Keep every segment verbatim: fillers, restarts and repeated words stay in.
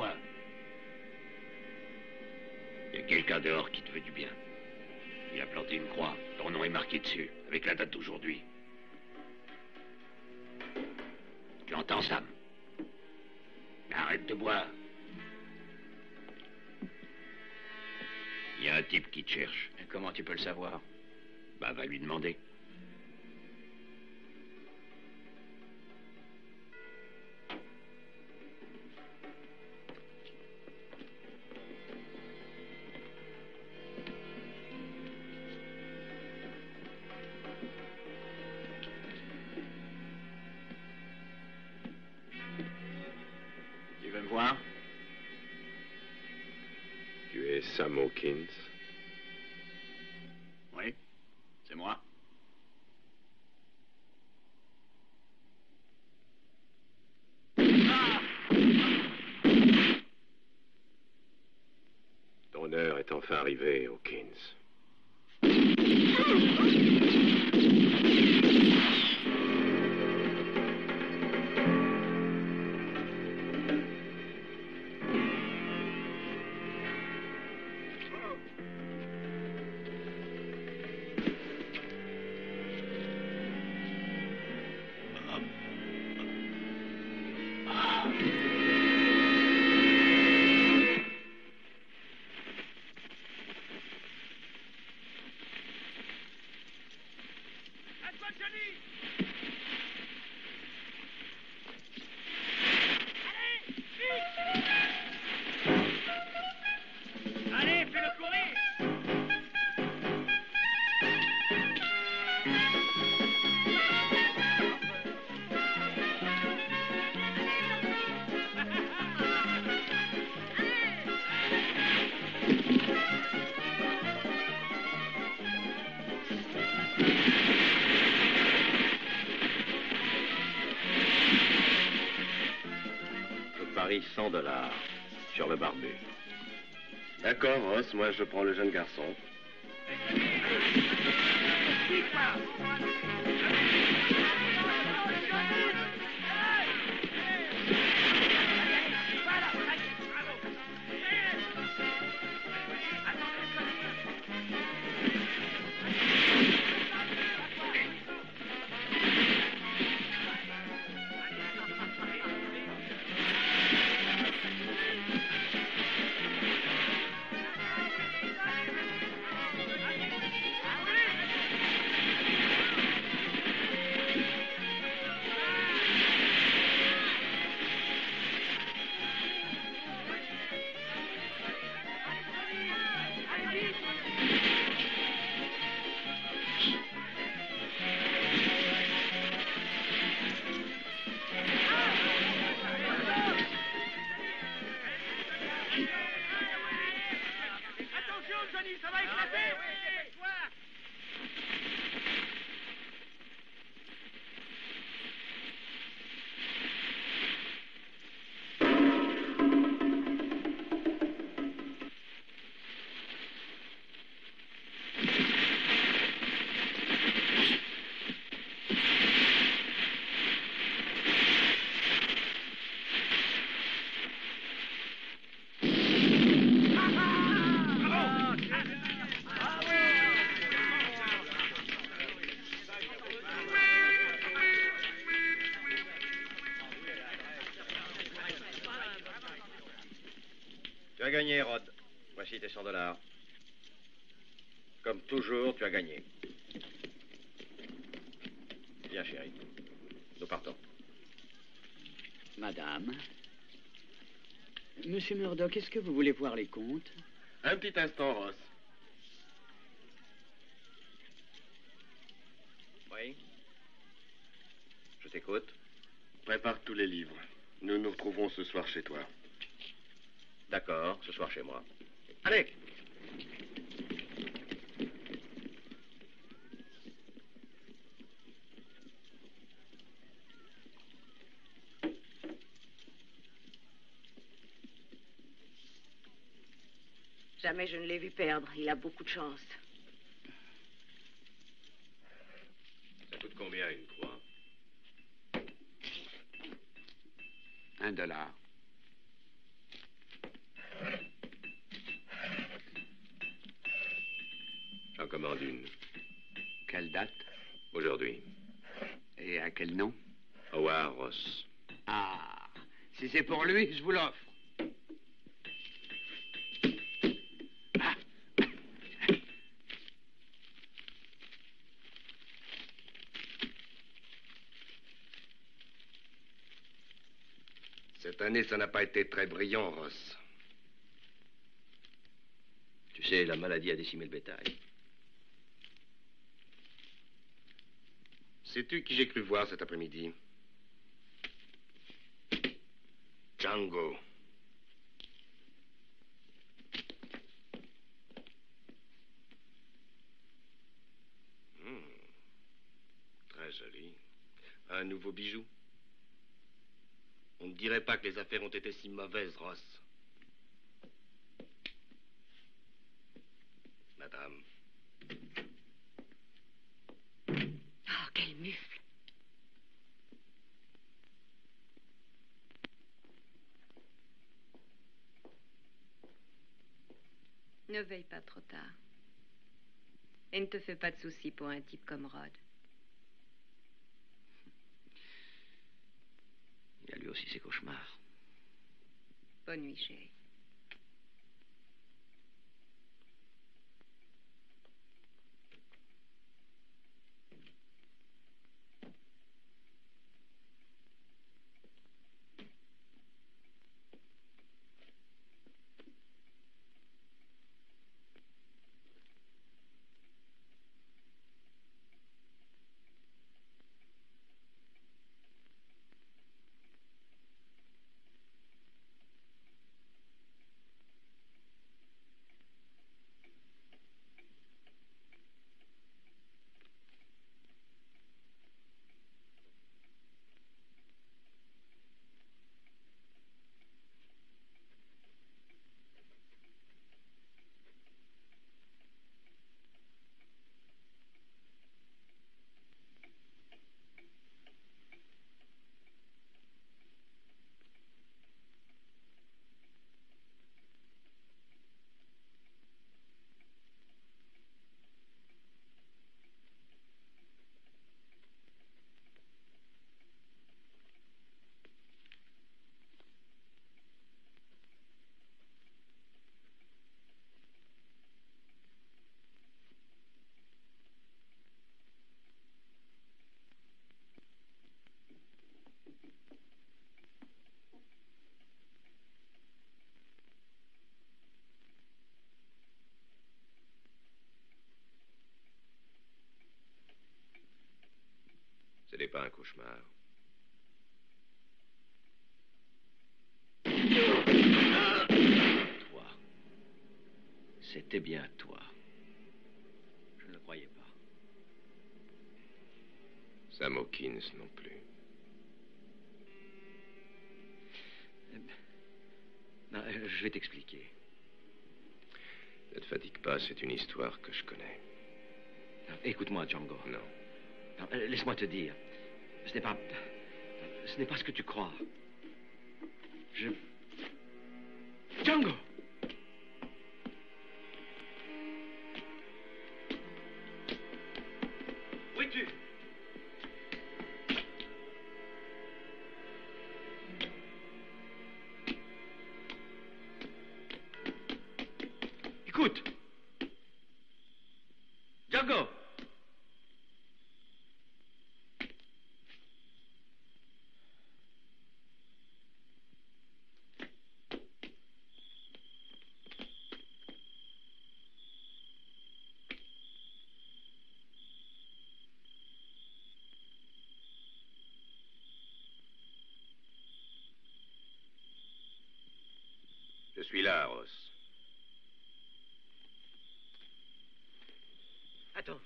moi. Il y a quelqu'un dehors qui te veut du bien. Il a planté une croix. Ton nom est marqué dessus, avec la date d'aujourd'hui. Tu entends, Sam? Arrête de boire. Il y a un type qui te cherche. Et comment tu peux le savoir? Bah, va lui demander. Tu veux me voir? Tu es Sam Hawkins? Oui, c'est moi. Ton heure est enfin arrivée, Hawkins. Allez, fais-le courir! Je parie cent dollars sur le barbu. D'accord, Ross, moi je prends le jeune garçon. Attention, Johnny, ça va éclater! Tu as gagné, Rod. Voici tes cent dollars. Comme toujours, tu as gagné. Viens, chérie. Nous partons. Madame. Monsieur Murdoch, est-ce que vous voulez voir les comptes? Un petit instant, Ross. Oui. Je t'écoute. Prépare tous les livres. Nous nous retrouverons ce soir chez toi. D'accord, ce soir chez moi. Allez! Jamais je ne l'ai vu perdre. Il a beaucoup de chance. Ça coûte combien une croix? Un dollar. demande une. Quelle date? Aujourd'hui. Et à quel nom? Howard Ross. Ah, si c'est pour lui, je vous l'offre. Cette année, ça n'a pas été très brillant, Ross. Tu sais, la maladie a décimé le bétail. Sais-tu qui j'ai cru voir cet après-midi? Django. Hmm. Très joli. Un nouveau bijou. On ne dirait pas que les affaires ont été si mauvaises, Ross. Madame. Oh, quel mufle. Ne veille pas trop tard. Et ne te fais pas de soucis pour un type comme Rod. Il y a lui aussi ses cauchemars. Bonne nuit, chérie. Ce n'est pas un cauchemar. Toi. C'était bien toi. Je ne le croyais pas. Sam Hawkins non plus. Non, euh, je vais t'expliquer. Ne te fatigue pas, c'est une histoire que je connais. Non, écoute-moi, Django. Non. Non, euh, laisse-moi te dire. Ce n'est pas... Ce n'est pas ce que tu crois. Je... Django! Où es-tu? Écoute! Django! Je suis là, Ross. Attends.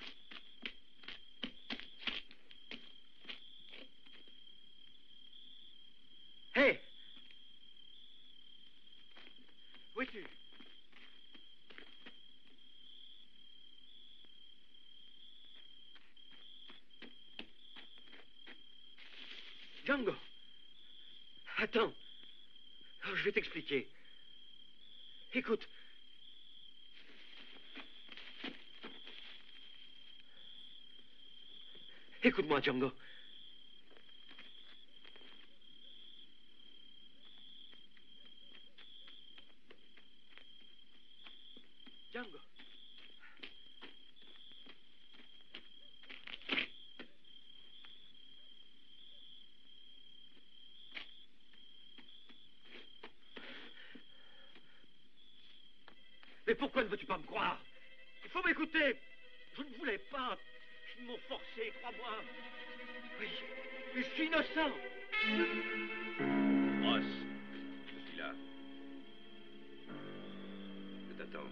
Hé! Où es-tu? Django! Attends. Oh, je vais t'expliquer. Écoute. Écoute-moi, Django. Django. Mais pourquoi ne veux-tu pas me croire? Il faut m'écouter. Je ne voulais pas. Ils m'ont forcé, crois-moi. Oui, mais je suis innocent. Ross, je suis là. Je t'attends.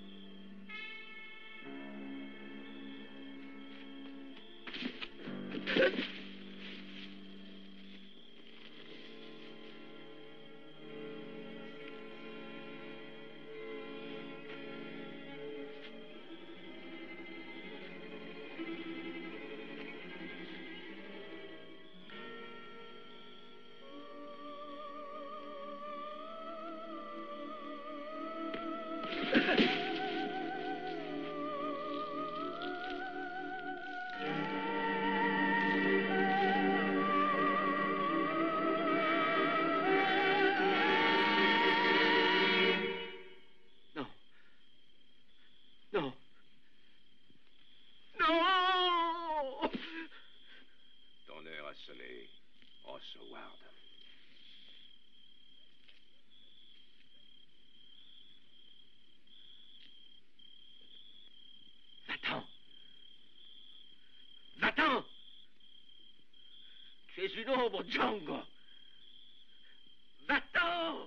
Non. Non. Ton heure a sonné, Ross Howard. Va-t'en. Va-t'en. Tu es une ombre, Django. Va-t'en.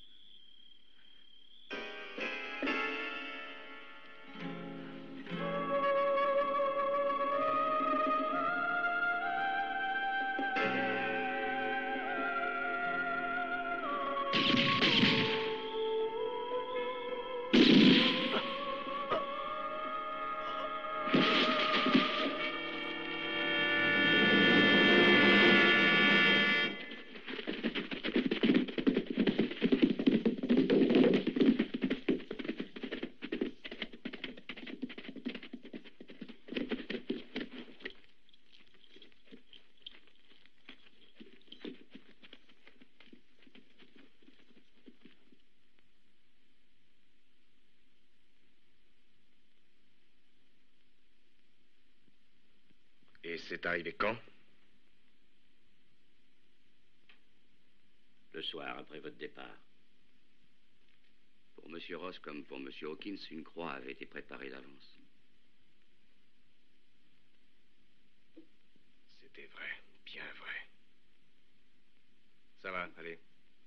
Et c'est arrivé quand? Le soir, après votre départ. Pour Monsieur Ross comme pour Monsieur Hawkins, une croix avait été préparée d'avance. C'était vrai, bien vrai. Ça va, allez.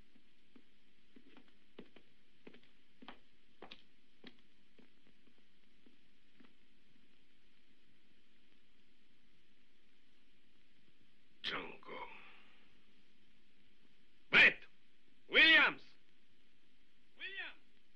Django. Brett! Williams! Williams!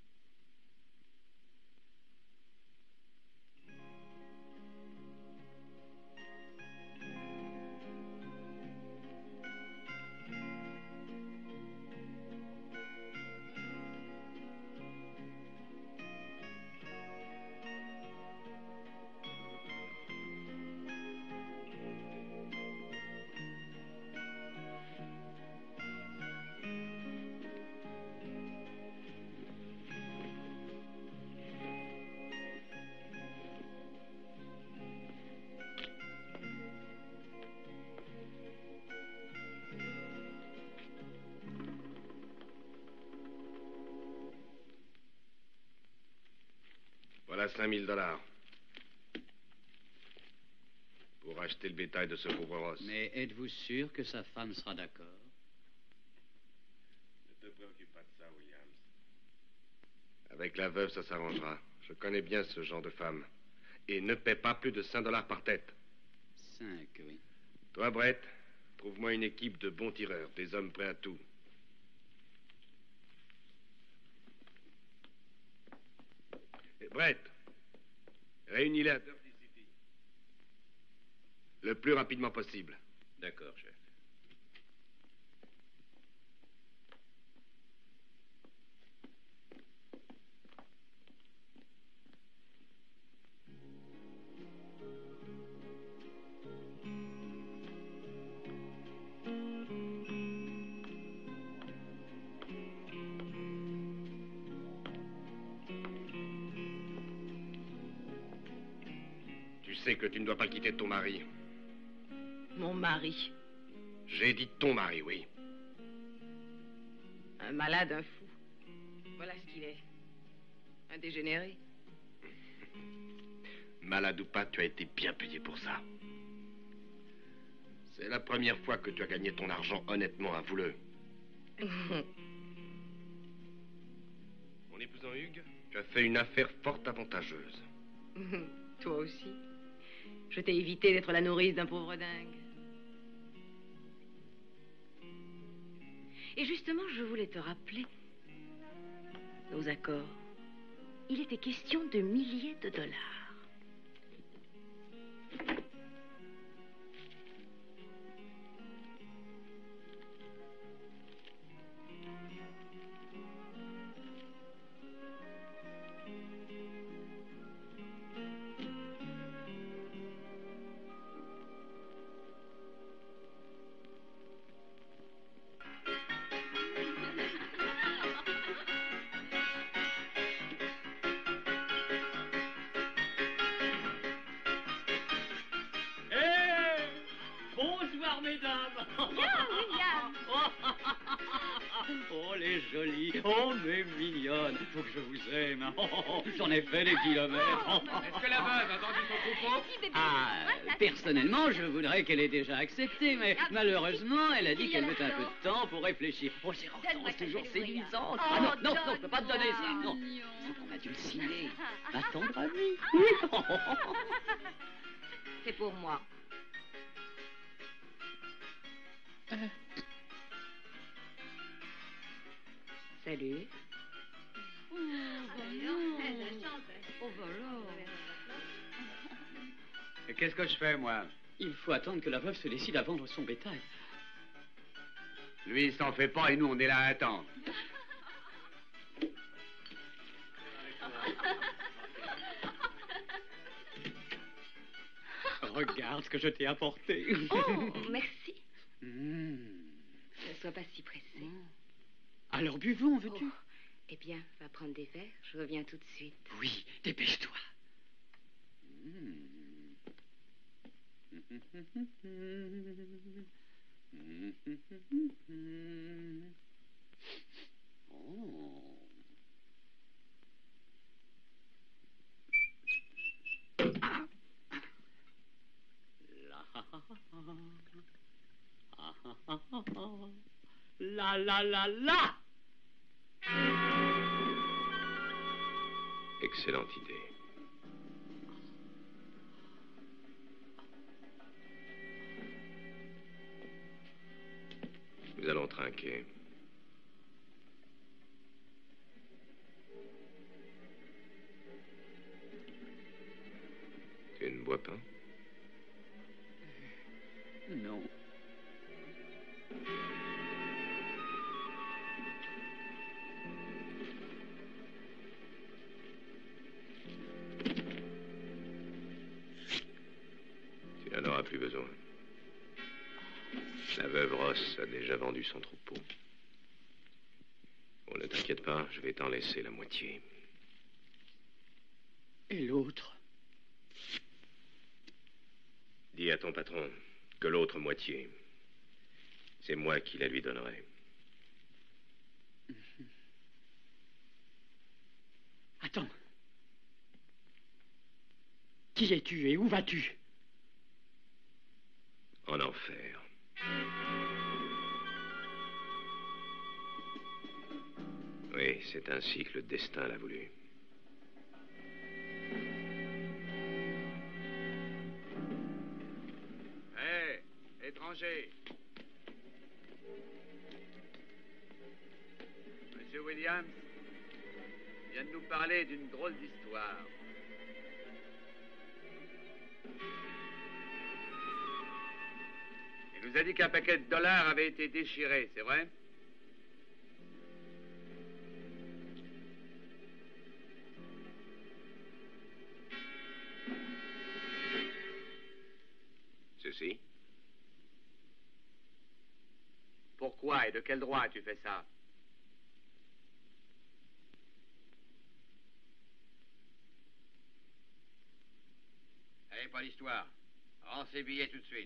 Voilà cinq mille dollars. Pour acheter le bétail de ce pauvre Ross. Mais êtes-vous sûr que sa femme sera d'accord? Ne te préoccupe pas de ça, Williams. Avec la veuve, ça s'arrangera. Je connais bien ce genre de femme. Et ne paie pas plus de cinq dollars par tête. Cinq, oui. Toi, Brett, trouve-moi une équipe de bons tireurs, des hommes prêts à tout. Et Brett, réunis-les à Dirty City. Le plus rapidement possible. D'accord, chef. sais que tu ne dois pas quitter ton mari. Mon mari. J'ai dit ton mari, oui. Un malade, un fou. Voilà ce qu'il est. Un dégénéré. Malade ou pas, tu as été bien payé pour ça. C'est la première fois que tu as gagné ton argent honnêtement, avoue-le. Mon épousant Hugues, tu as fait une affaire fort avantageuse. Toi aussi. Je t'ai évité d'être la nourrice d'un pauvre dingue. Et justement, je voulais te rappeler nos accords. Il était question de milliers de dollars. Bonsoir, mesdames. Bien, William. Oh, les jolies. Oh, mes mignonnes. Faut que je vous aime. Oh, oh, oh, j'en ai fait des kilomètres. Oh, oh. Est-ce que la veuve a vendu son troupeau? Petit bébé. Ah, Voilà. personnellement, je voudrais qu'elle ait déjà accepté, mais Ah, malheureusement, elle a dit il y a qu'elle veut un la peu de temps pour réfléchir. Oh, c'est Donne-moi c'est ça, toujours fais-le voyage. séduisante. Oh, Ah non, non, non, je peux pas te donner ça. donne-moi. Non, Mignon. c'est pour m'adulciner. Ma tendre amie. Oui. Oh, oh, oh. C'est pour moi. Salut. Oh, bah non. La chance. Oh, voilà. Et qu'est-ce que je fais, moi? Il faut attendre que la veuve se décide à vendre son bétail. Lui, il s'en fait pas et nous, on est là à attendre. Regarde ce que je t'ai apporté. Oh, merci. Mmh. Ne sois pas si pressé. Alors buvons, veux-tu? Oh, eh bien, va prendre des verres. Je reviens tout de suite. Oui, dépêche-toi. Oh. Ah. La la la la. Excellente idée. Nous allons trinquer. Tu ne bois pas? Non. Tu n'en auras plus besoin. La veuve Ross a déjà vendu son troupeau. Bon, ne t'inquiète pas, je vais t'en laisser la moitié. Et l'autre? Dis à ton patron que l'autre moitié, c'est moi qui la lui donnerai. Attends. Qui es-tu et où vas-tu? En enfer. Oui, c'est ainsi que le destin l'a voulu. Hé, étranger. Monsieur Williams vient de nous parler d'une drôle d'histoire. Il nous a dit qu'un paquet de dollars avait été déchiré, c'est vrai? Ceci? Pourquoi et de quel droit tu fais ça? savez pas l'histoire. Rends ces billets tout de suite.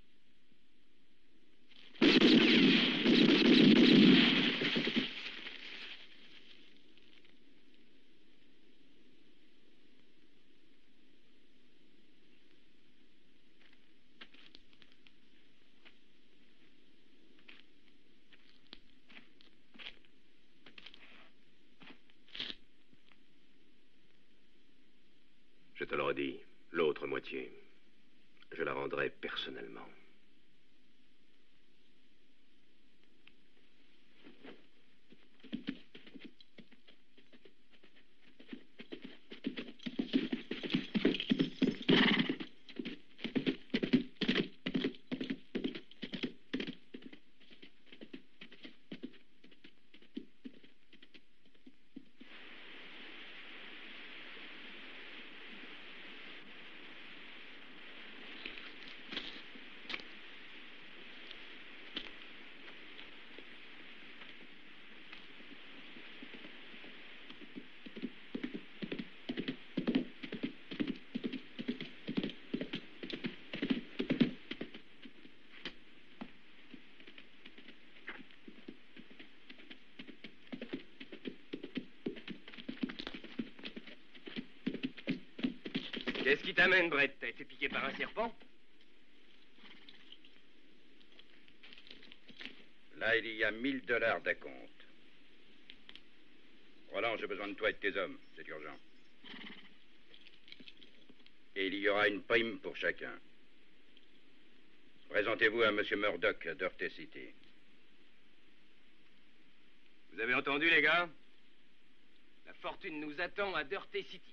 Je te le redis, l'autre moitié, je la rendrai personnellement. Qu'est-ce qui t'amène, Brett? T'as été piqué par un serpent? Là, il y a mille dollars d'acompte. Roland, j'ai besoin de toi et de tes hommes. C'est urgent. Et il y aura une prime pour chacun. Présentez-vous à M. Murdoch à Dirty City. Vous avez entendu, les gars? La fortune nous attend à Dirty City.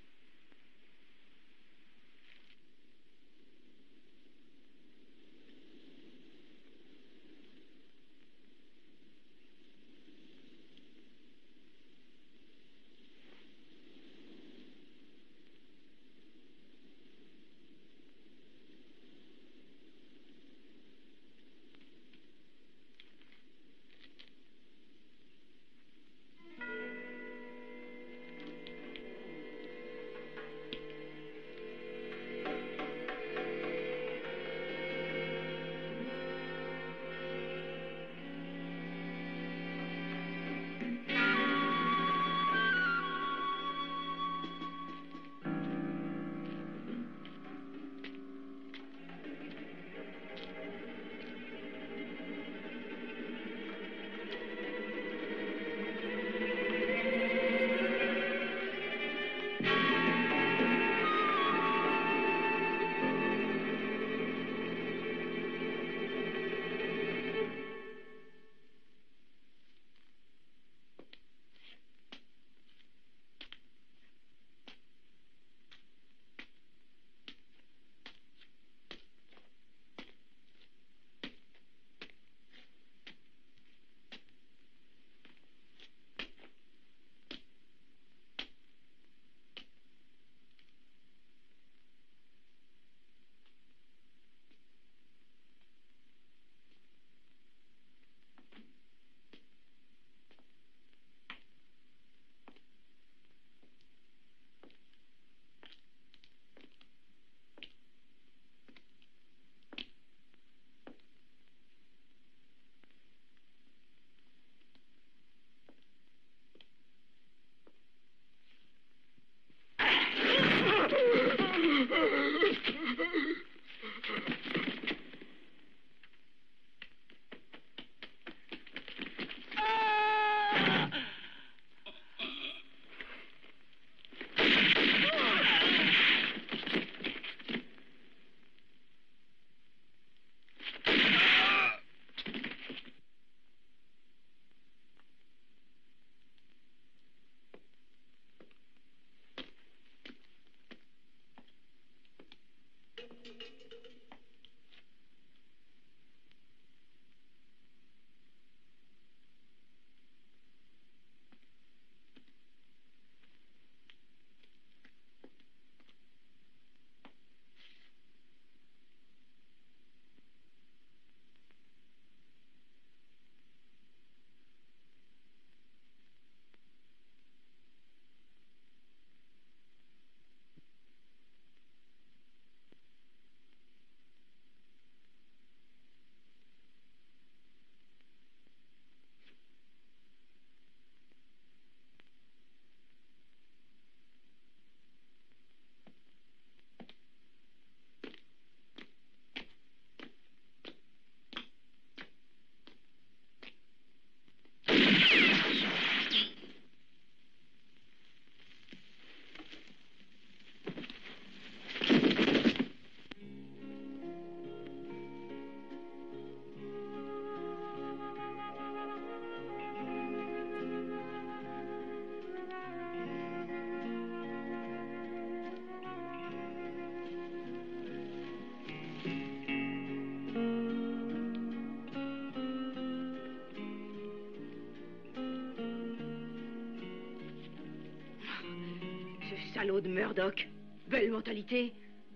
Ce salaud de Murdoch. Belle mentalité.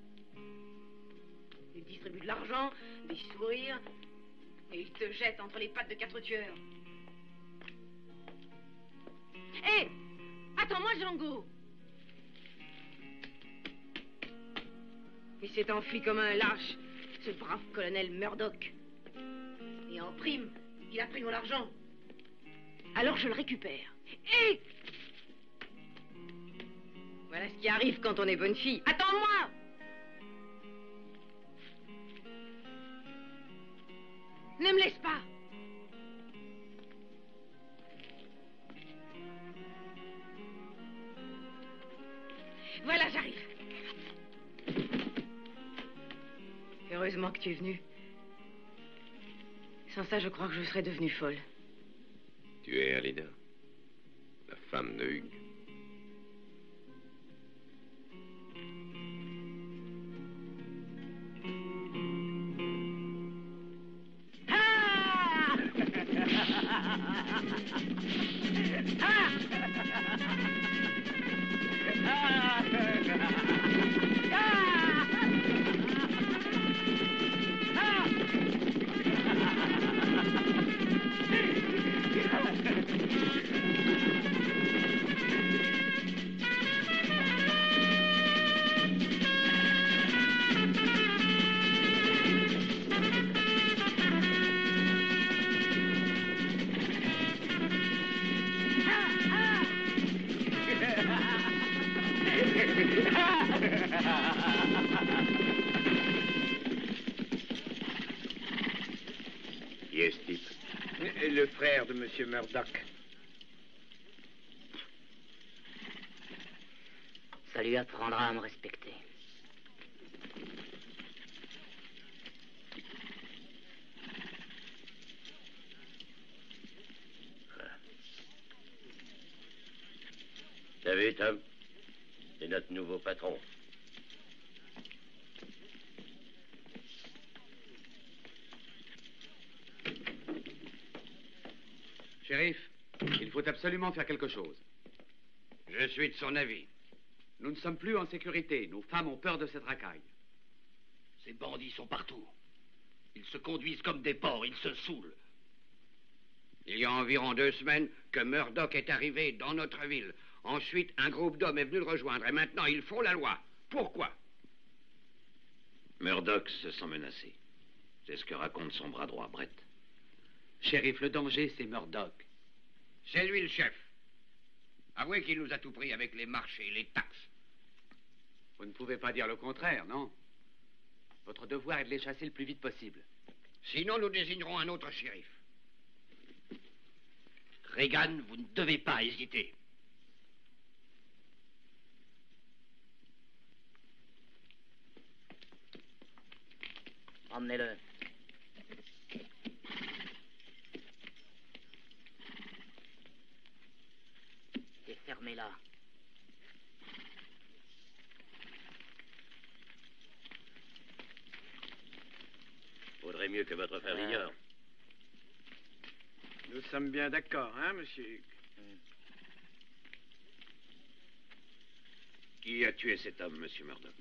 Il distribue de l'argent, des sourires, et il te jette entre les pattes de quatre tueurs. Hé! Attends-moi, Django! Il s'est enfui comme un lâche, ce brave colonel Murdoch. Et en prime, il a pris mon argent. Alors je le récupère. Et... voilà ce qui arrive quand on est bonne fille. Attends-moi! Ne me laisse pas! Voilà, j'arrive. Heureusement que tu es venu. Sans ça, je crois que je serais devenue folle. Tu es Alida, la femme de Hugues. Qui est ce type? Le frère de Monsieur Murdoch. Ça lui apprendra à me respecter. T'as vu, Tom? C'est notre nouveau patron. Shérif, il faut absolument faire quelque chose. Je suis de son avis. Nous ne sommes plus en sécurité. Nos femmes ont peur de cette racaille. Ces bandits sont partout. Ils se conduisent comme des porcs, ils se saoulent. Il y a environ deux semaines que Murdoch est arrivé dans notre ville. Ensuite, un groupe d'hommes est venu le rejoindre. Et maintenant, ils font la loi. Pourquoi? Murdoch se sent menacé. C'est ce que raconte son bras droit, Brett. Shérif, le danger, c'est Murdoch. C'est lui le chef. Avouez qu'il nous a tout pris avec les marchés et les taxes. Vous ne pouvez pas dire le contraire, non? Votre devoir est de les chasser le plus vite possible. Sinon, nous désignerons un autre shérif. Reagan, vous ne devez pas hésiter. Emmenez-le. Et fermez-la. Vaudrait mieux que votre frère l'ignore. Nous sommes bien d'accord, hein, monsieur Hugues? Qui a tué cet homme, monsieur Murdoch?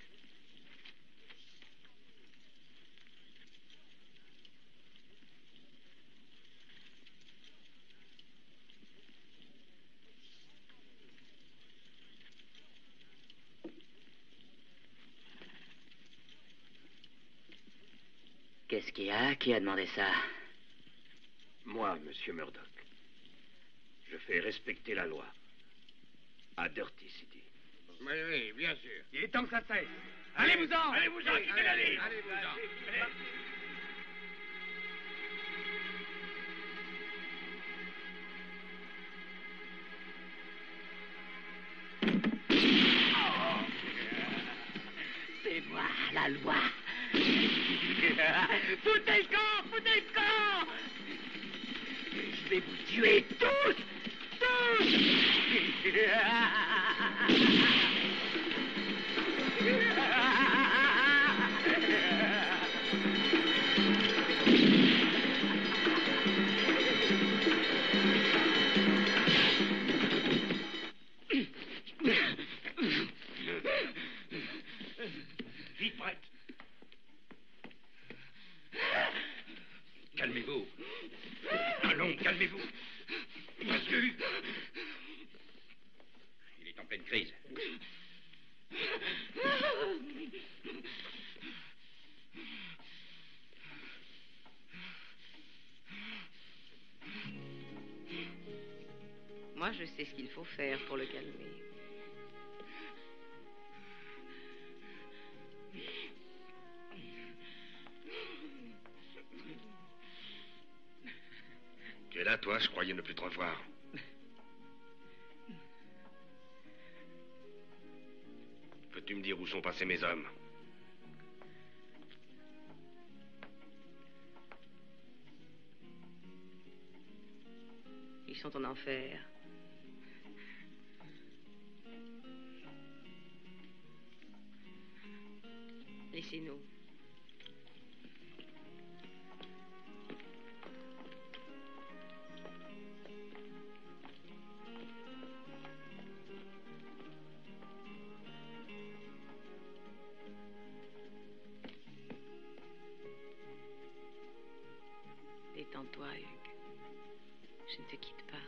Qu'est-ce qu'il y a? Qui a demandé ça? Moi, monsieur Murdoch. Je fais respecter la loi. À Dirty City. Oui, oui, bien sûr. Il est temps que ça cesse. Allez-vous-en! Allez-vous-en, quittez la ville! Allez-vous-en! C'est moi, la loi. Foutez le camp! Foutez le camp! Je vais vous tuer tous! Tous! pleine crise. Moi, je sais ce qu'il faut faire pour le calmer. Tu es là, toi? Je croyais ne plus te revoir. Peux-tu me dire où sont passés mes hommes? Ils sont en enfer. Laissez-nous. Détends-toi, Hugues. Je ne te quitte pas.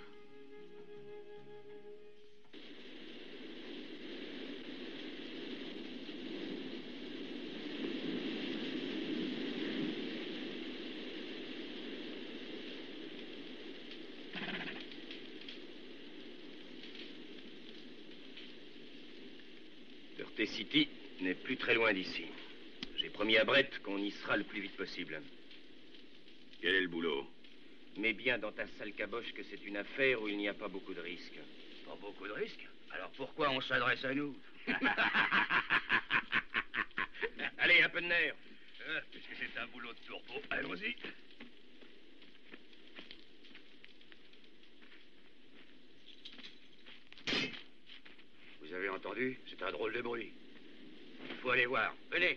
Dirty City n'est plus très loin d'ici. J'ai promis à Brett qu'on y sera le plus vite possible. Quel est le boulot? Mets bien dans ta sale caboche que c'est une affaire où il n'y a pas beaucoup de risques. Pas beaucoup de risques? Alors pourquoi on s'adresse à nous? Allez, un peu de nerf. Ah, puisque c'est un boulot de tourpeau, allons-y. Vous avez entendu? C'est un drôle de bruit. Il faut aller voir. Venez.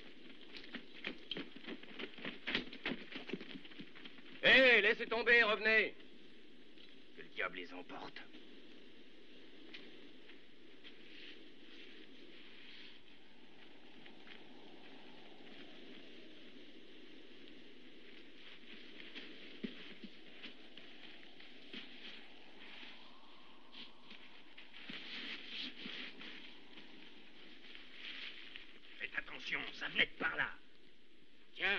Hé, hey, laissez tomber, revenez. Que le diable les emporte. Faites attention, ça venait de par là. Tiens.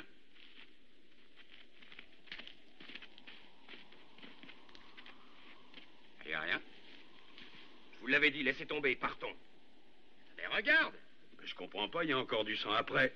Il n'y a rien. Je vous l'avais dit, laissez tomber, partons. Mais regarde! Mais je comprends pas, il y a encore du sang après.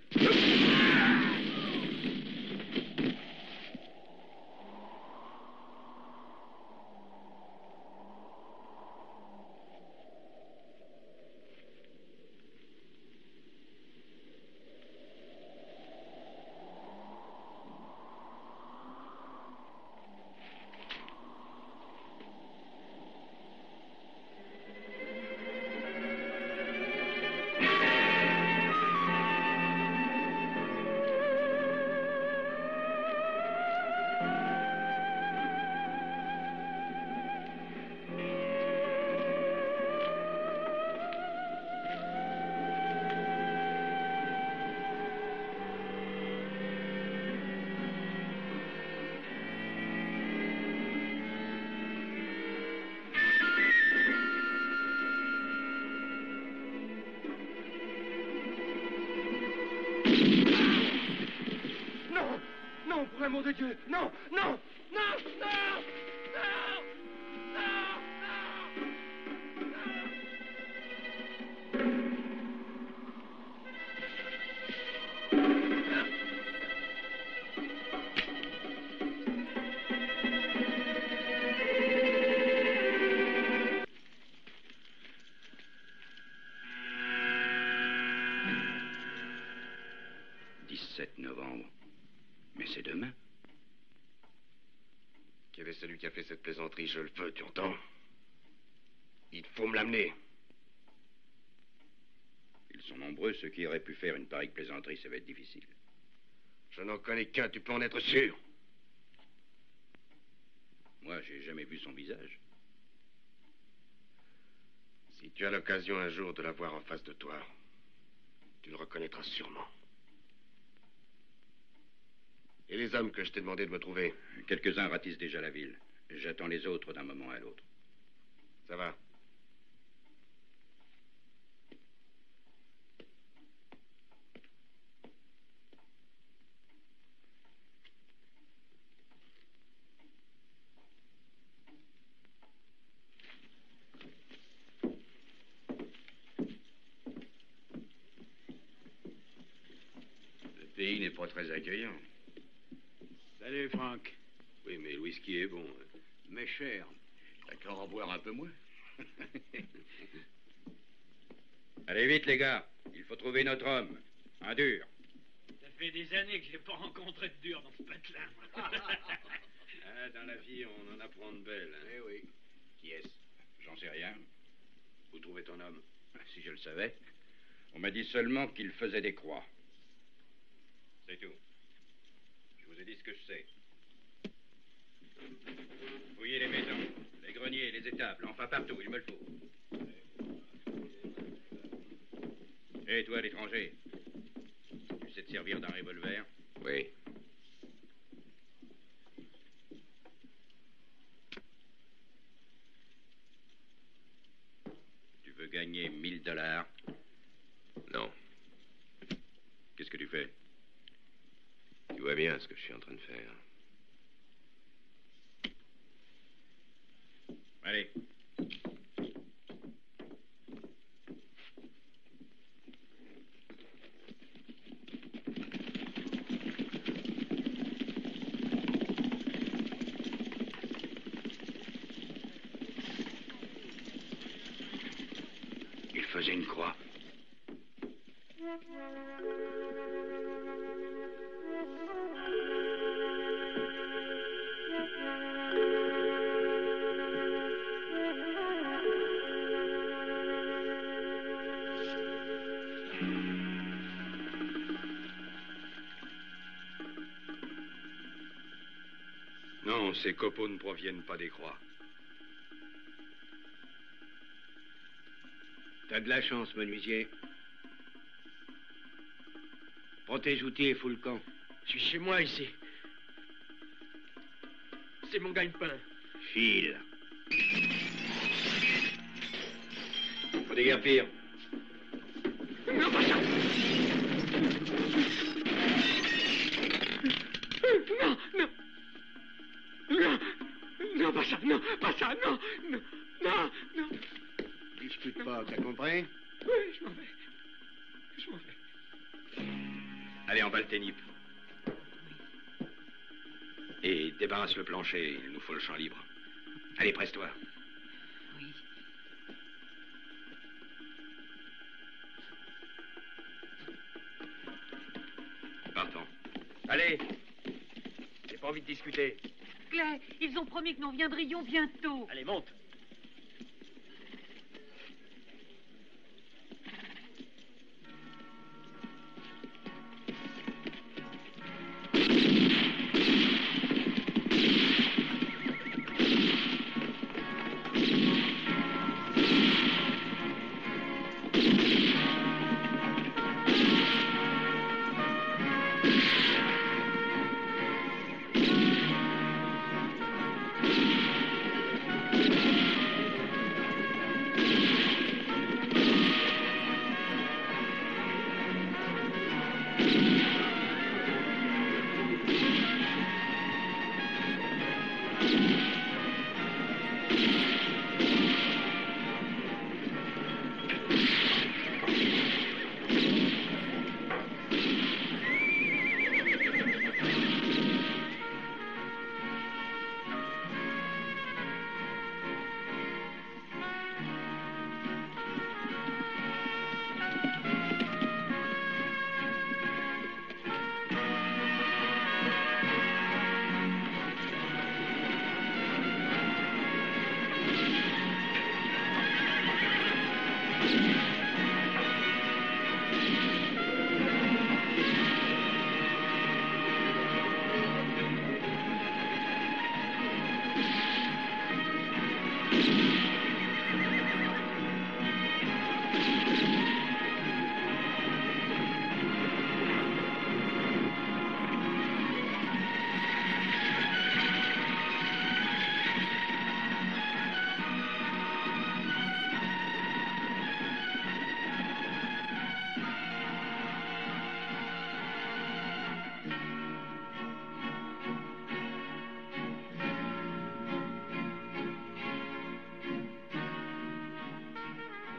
Non, pour l'amour de Dieu, non, non, non, non, non, non, dix-sept novembre. Mais c'est demain. Quel est celui qui a fait cette plaisanterie? Je le veux, tu entends? Il faut me l'amener. Ils sont nombreux, ceux qui auraient pu faire une pareille plaisanterie, ça va être difficile. Je n'en connais qu'un, tu peux en être sûr. Moi, j'ai jamais vu son visage. Si tu as l'occasion un jour de la voir en face de toi, tu le reconnaîtras sûrement. Et les hommes que je t'ai demandé de me trouver? Quelques-uns ratissent déjà la ville. J'attends les autres d'un moment à l'autre. Ça va. whisky n'est pas très accueillant. Salut, Franck. Oui, mais le whisky est bon. Mais cher. T'as qu'à en boire un peu moins. Allez vite, les gars. Il faut trouver notre homme. Un dur. Ça fait des années que je n'ai pas rencontré de dur dans ce patelin. Ah, dans la vie, on en apprend de belles. Hein. Eh oui. Qui est-ce? J'en sais rien. Où trouvez ton homme? Si je le savais. On m'a dit seulement qu'il faisait des croix. C'est tout. Je vous ai dit ce que je sais. Fouillez les maisons, les greniers, les étables, enfin partout, il me le faut. Et toi, l'étranger, tu sais te servir d'un revolver? Oui. Tu veux gagner mille dollars? Non. Qu'est-ce que tu fais? Tu vois bien ce que je suis en train de faire. Allez. Il faisait une croix. Non, ces copeaux ne proviennent pas des croix. T'as de la chance, menuisier. Prends tes outils et fous le camp. Je suis chez moi, ici. C'est mon gagne-pain. File. Faut déguerpir. Non, pas ça! Non, non! Non! Non, pas ça! Non, pas ça! Non! Non! Non! Non! Discute pas, t'as compris? Oui, je m'en vais. Je m'en vais. Allez, emballe tes nippes. Et débarrasse le plancher, il nous faut le champ libre. Allez, presse-toi. Oui. Partons. Allez! J'ai pas envie de discuter. Clay, ils ont promis que nous reviendrions bientôt. Allez, monte!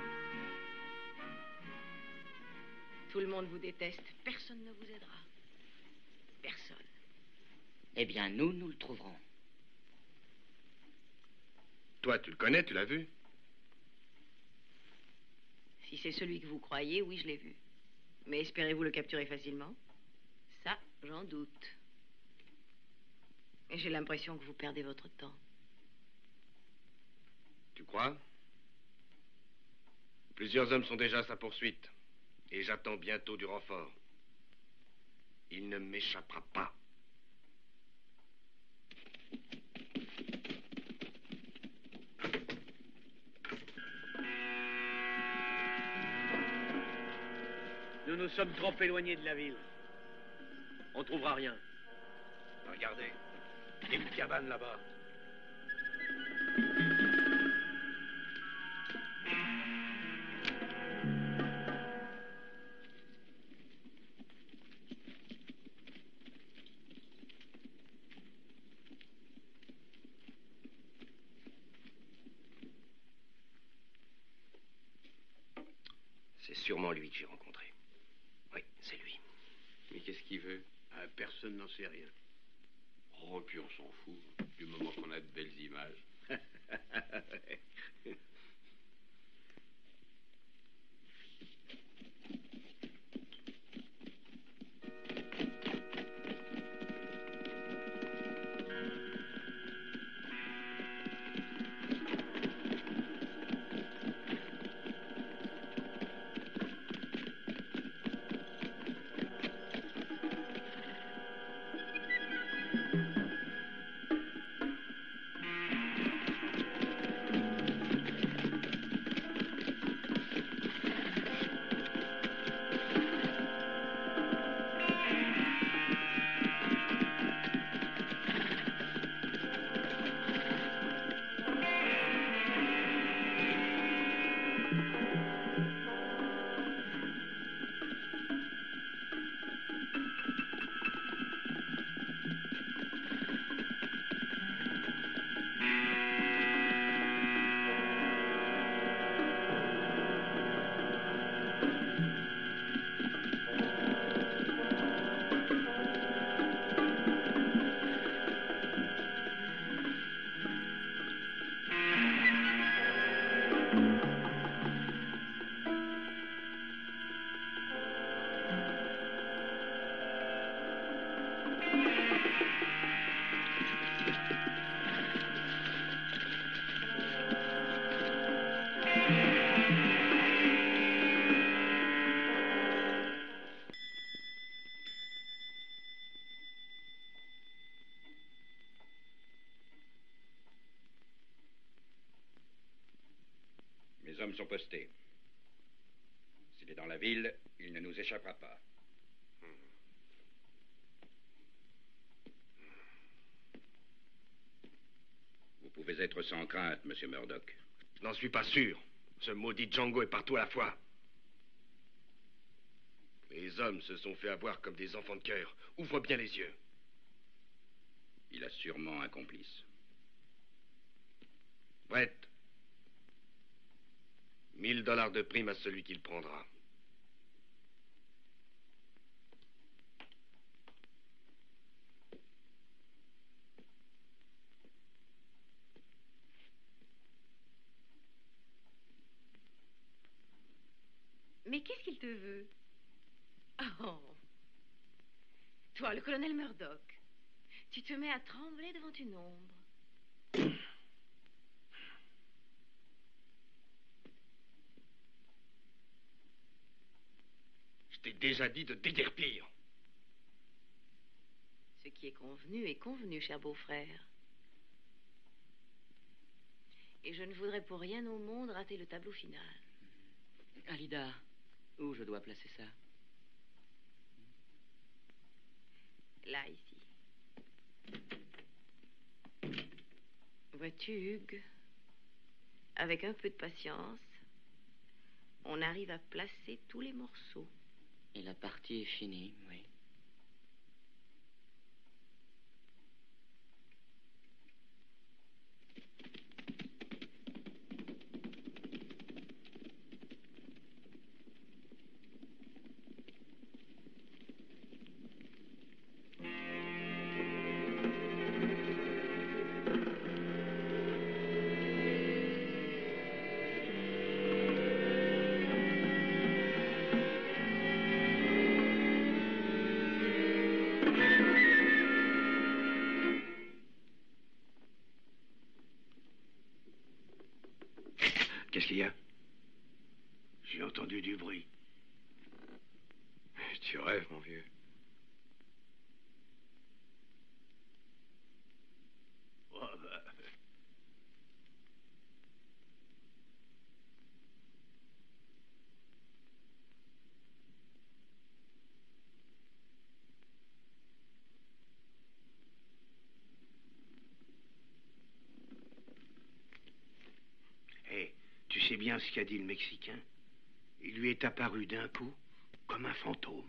Tout le monde vous déteste. Personne ne vous aidera. Personne. Eh bien, nous, nous le trouverons. Toi, tu le connais, tu l'as vu? Si c'est celui que vous croyez, oui, je l'ai vu. Mais espérez-vous le capturer facilement? Ça, j'en doute. Et j'ai l'impression que vous perdez votre temps. Tu crois? Plusieurs hommes sont déjà à sa poursuite. Et j'attends bientôt du renfort. Il ne m'échappera pas. Nous nous sommes trop éloignés de la ville. On trouvera rien. Regardez, il y a une cabane là-bas. C'est sûrement lui que j'ai rencontré. Oui, c'est lui. Mais qu'est-ce qu'il veut? Ah, personne n'en sait rien. Oh, puis on s'en fout, du moment qu'on a de belles images. Les hommes sont postés. S'il est dans la ville, il ne nous échappera pas. Vous pouvez être sans crainte, monsieur Murdoch. Je n'en suis pas sûr. Ce maudit Django est partout à la fois. Les hommes se sont fait avoir comme des enfants de cœur. Ouvre bien les yeux. Il a sûrement un complice. Brett. Mille dollars de prime à celui qui le prendra. Mais qu'est-ce qu'il te veut? Oh. Toi, le colonel Murdoch, tu te mets à trembler devant une ombre. Je t'ai déjà dit de déguerpir. Ce qui est convenu est convenu, cher beau-frère. Et je ne voudrais pour rien au monde rater le tableau final. Alida, où je dois placer ça? Là, ici. Vois-tu, Hugues, avec un peu de patience, on arrive à placer tous les morceaux. Et la partie est finie, oui. J'ai entendu du bruit. Tu rêves, mon vieux. Oh, bah... Hey, tu sais bien ce qu'a dit le Mexicain? Il lui est apparu d'un coup comme un fantôme.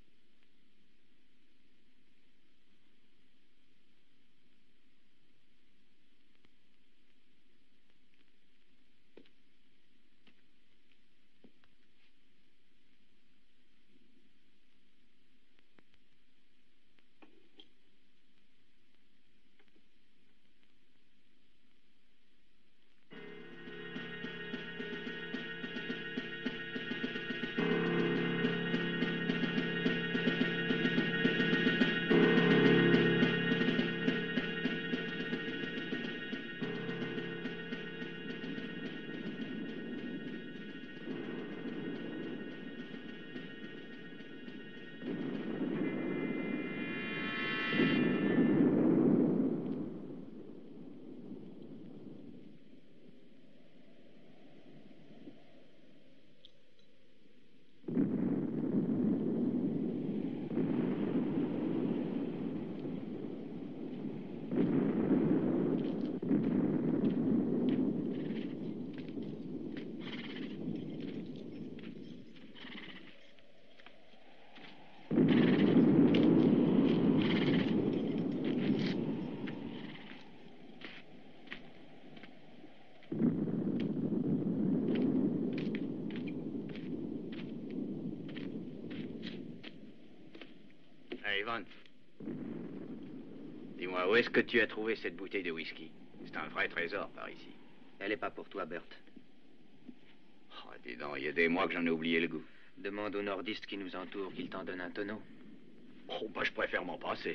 Ivan, dis-moi, où est-ce que tu as trouvé cette bouteille de whisky? C'est un vrai trésor par ici. Elle n'est pas pour toi, Bert. Oh, dis donc, il y a des mois que j'en ai oublié le goût. Demande aux nordistes qui nous entourent qu'ils t'en donnent un tonneau. Oh, bah, je préfère m'en passer.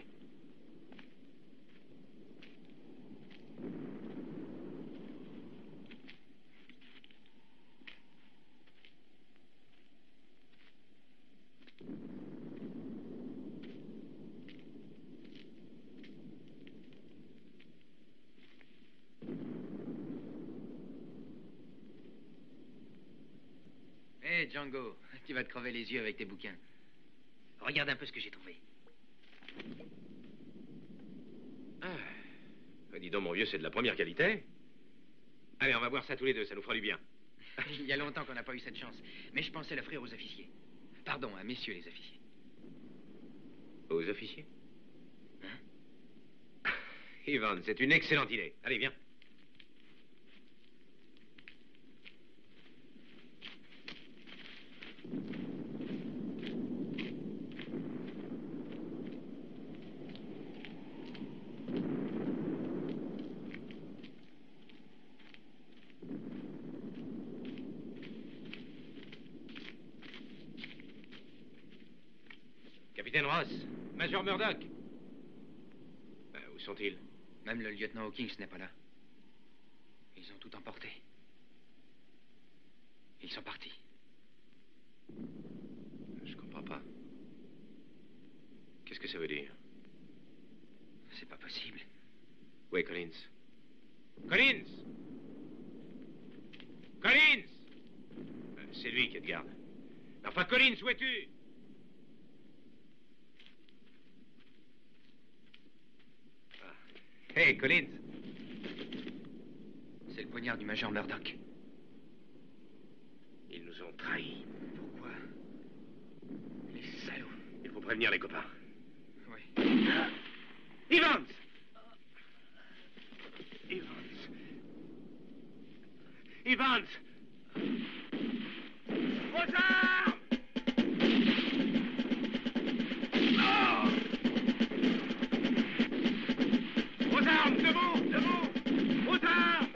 Hé, hey, Django, tu vas te crever les yeux avec tes bouquins. Regarde un peu ce que j'ai trouvé. Ah. Bah, dis donc, mon vieux, c'est de la première qualité. Allez, on va boire ça tous les deux, ça nous fera du bien. Il y a longtemps qu'on n'a pas eu cette chance. Mais je pensais l'offrir aux officiers. Pardon, à messieurs les officiers. Aux officiers? Hein? Ivan, c'est une excellente idée. Allez, viens. Capitaine Ross, Major Murdoch. Ben, où sont-ils? Même le lieutenant Hawkins n'est pas là. Ils ont tout emporté. Ils sont partis. Je comprends pas. Qu'est-ce que ça veut dire? C'est pas possible. Où est Collins? Collins! Collins! Ben, c'est lui qui est de garde. Enfin, Collins, où es-tu? Hé, hey, Collins. C'est le poignard du Major Murdoch. Ils nous ont trahis. Pourquoi? Les salauds. Il faut prévenir les copains. Oui. Evans! Evans! Evans! Aux armes! Oh! Aux armes! Debout! Debout! Aux armes!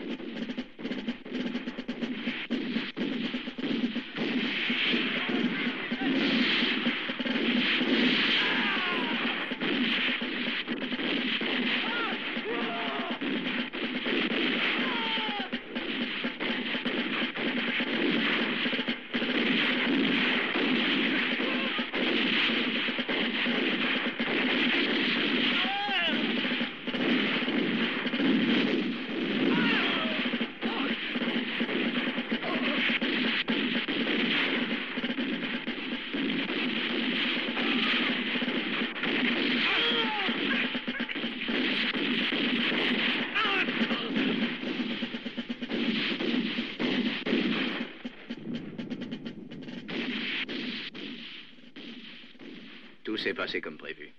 Tout s'est passé comme prévu.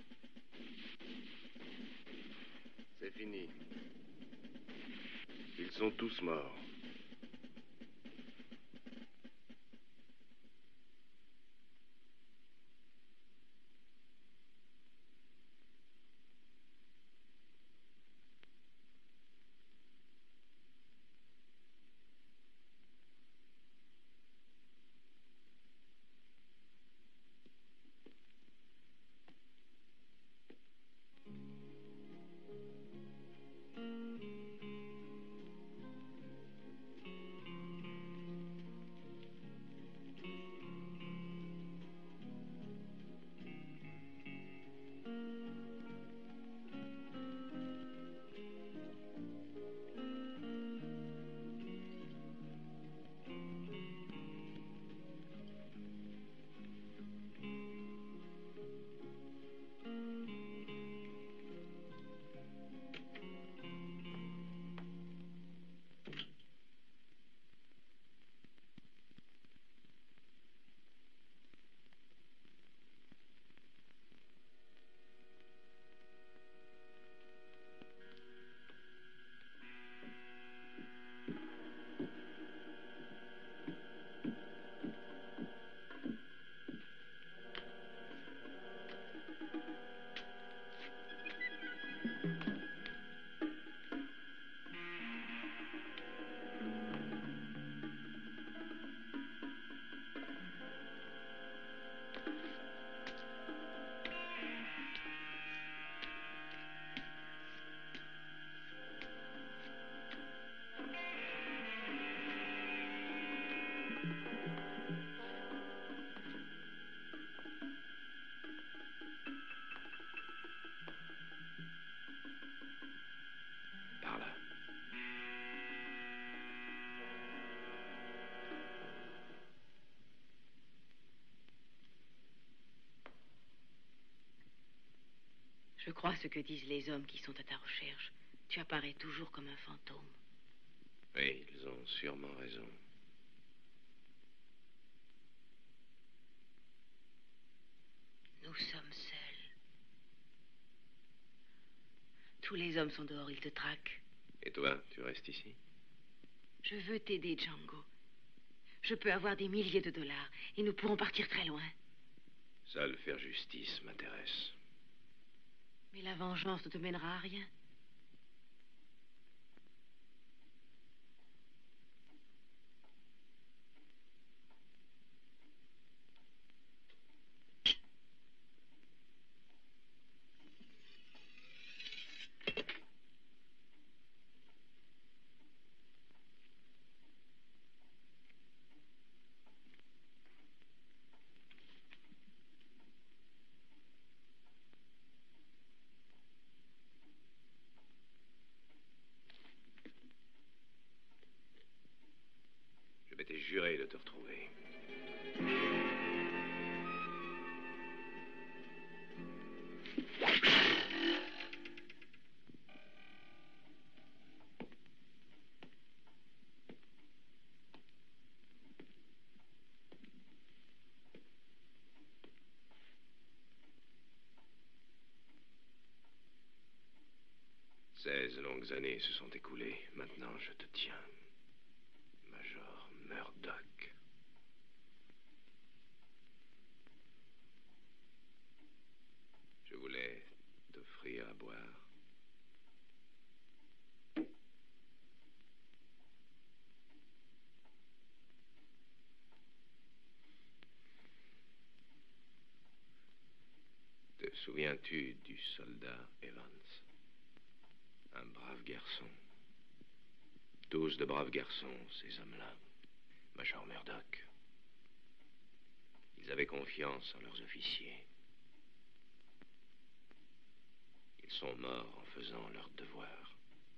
C'est fini. Ils sont tous morts. Je crois ce que disent les hommes qui sont à ta recherche. Tu apparais toujours comme un fantôme. Oui, ils ont sûrement raison. Nous sommes seuls. Tous les hommes sont dehors, ils te traquent. Et toi, tu restes ici? Je veux t'aider, Django. Je peux avoir des milliers de dollars et nous pourrons partir très loin. Seul faire justice m'intéresse. Mais la vengeance ne te mènera à rien. Je m'étais juré de te retrouver. Seize longues années se sont écoulées. Maintenant, je te tiens. Major Murdoch. Je voulais t'offrir à boire. Te souviens-tu du soldat Evans? Un brave garçon. Tous de braves garçons, ces hommes-là. Major Murdoch. Ils avaient confiance en leurs officiers. Ils sont morts en faisant leur devoir.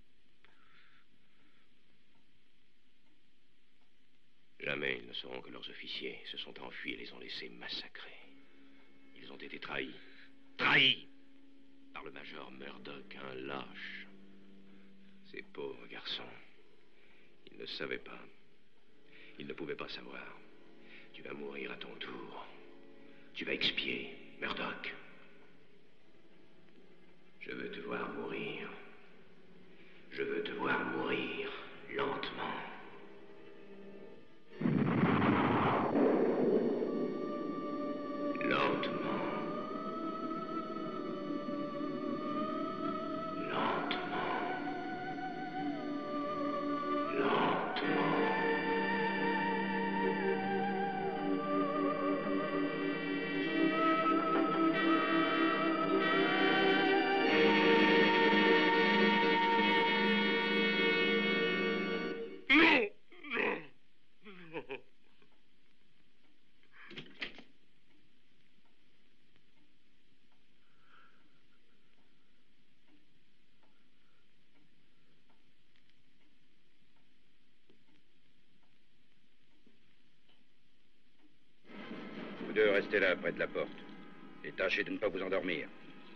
Jamais ils ne sauront que leurs officiers se sont enfuis et les ont laissés massacrer. Ils ont été trahis. Trahis par le Major Murdoch, un lâche. Ces pauvres garçons, ils ne savaient pas. Ils ne pouvaient pas savoir. Tu vas mourir à ton tour. Tu vas expier, Murdoch, je veux te voir mourir. Je veux te voir mourir lentement. Lentement. Vous deux, restez là, près de la porte. Et tâchez de ne pas vous endormir.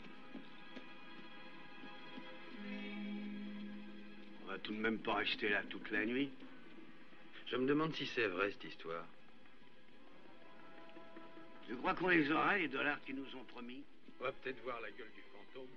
On va tout de même pas rester là toute la nuit. Je me demande si c'est vrai, cette histoire. Je crois qu'on les aura, les dollars qu'ils nous ont promis. On va peut-être voir la gueule du fantôme.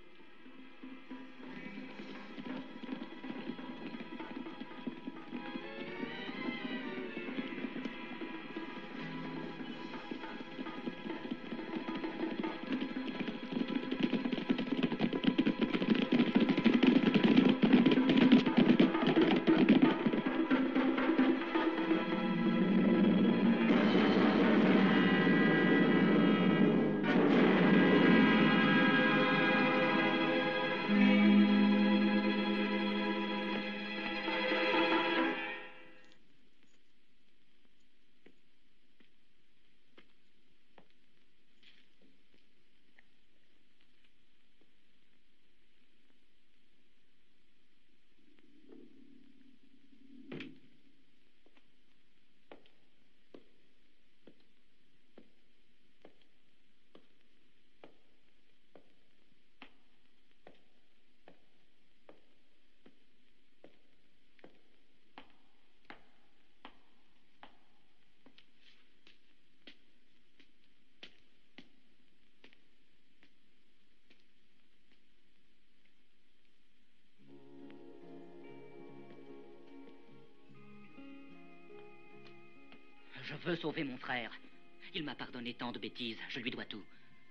Je veux sauver mon frère. Il m'a pardonné tant de bêtises, je lui dois tout.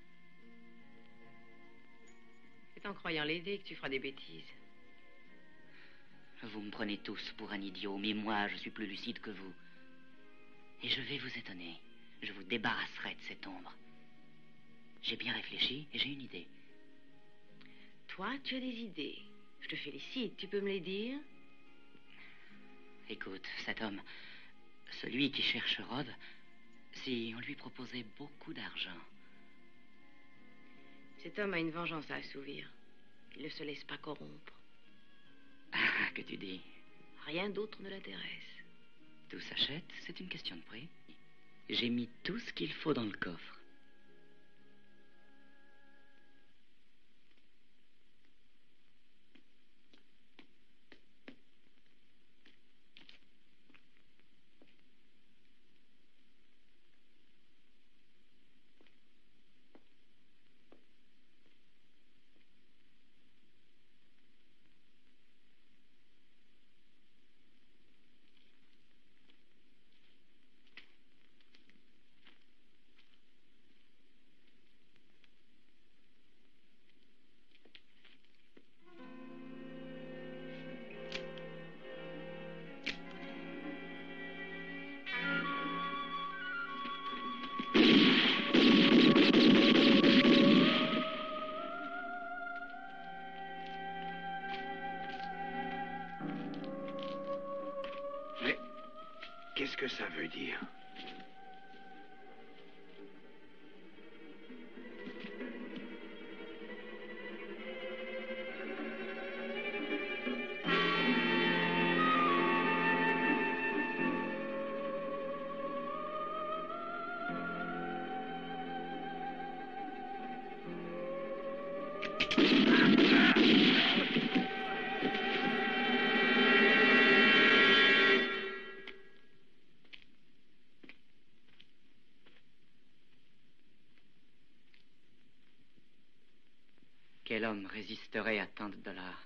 C'est en croyant l'aider que tu feras des bêtises. Vous me prenez tous pour un idiot, mais moi, je suis plus lucide que vous. Et je vais vous étonner. Je vous débarrasserai de cette ombre. J'ai bien réfléchi et j'ai une idée. Toi, tu as des idées. Je te félicite, tu peux me les dire? Écoute, cet homme, celui qui cherche Rod, si on lui proposait beaucoup d'argent. Cet homme a une vengeance à assouvir. Il ne se laisse pas corrompre. Ah, que tu dis? Rien d'autre ne l'intéresse. Tout s'achète, c'est une question de prix. J'ai mis tout ce qu'il faut dans le coffre. Qu'est-ce que ça veut dire? quel homme résisterait à tant de dollars?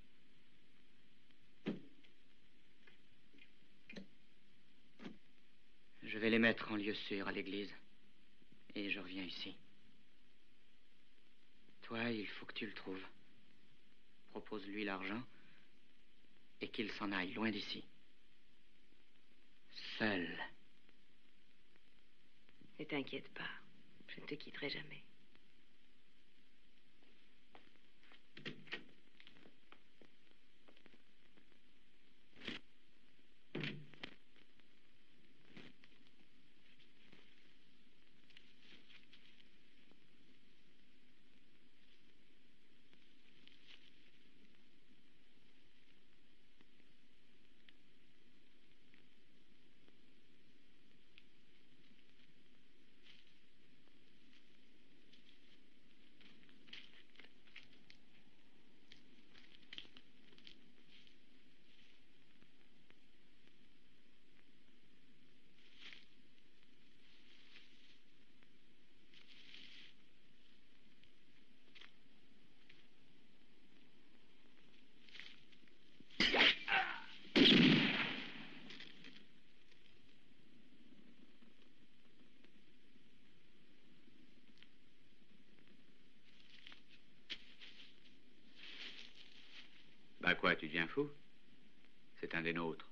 Je vais les mettre en lieu sûr à l'église. Et je reviens ici. Toi, il faut que tu le trouves. Propose-lui l'argent et qu'il s'en aille loin d'ici. Seul. Ne t'inquiète pas. Je ne te quitterai jamais. Bah quoi, tu deviens fou? C'est un des nôtres.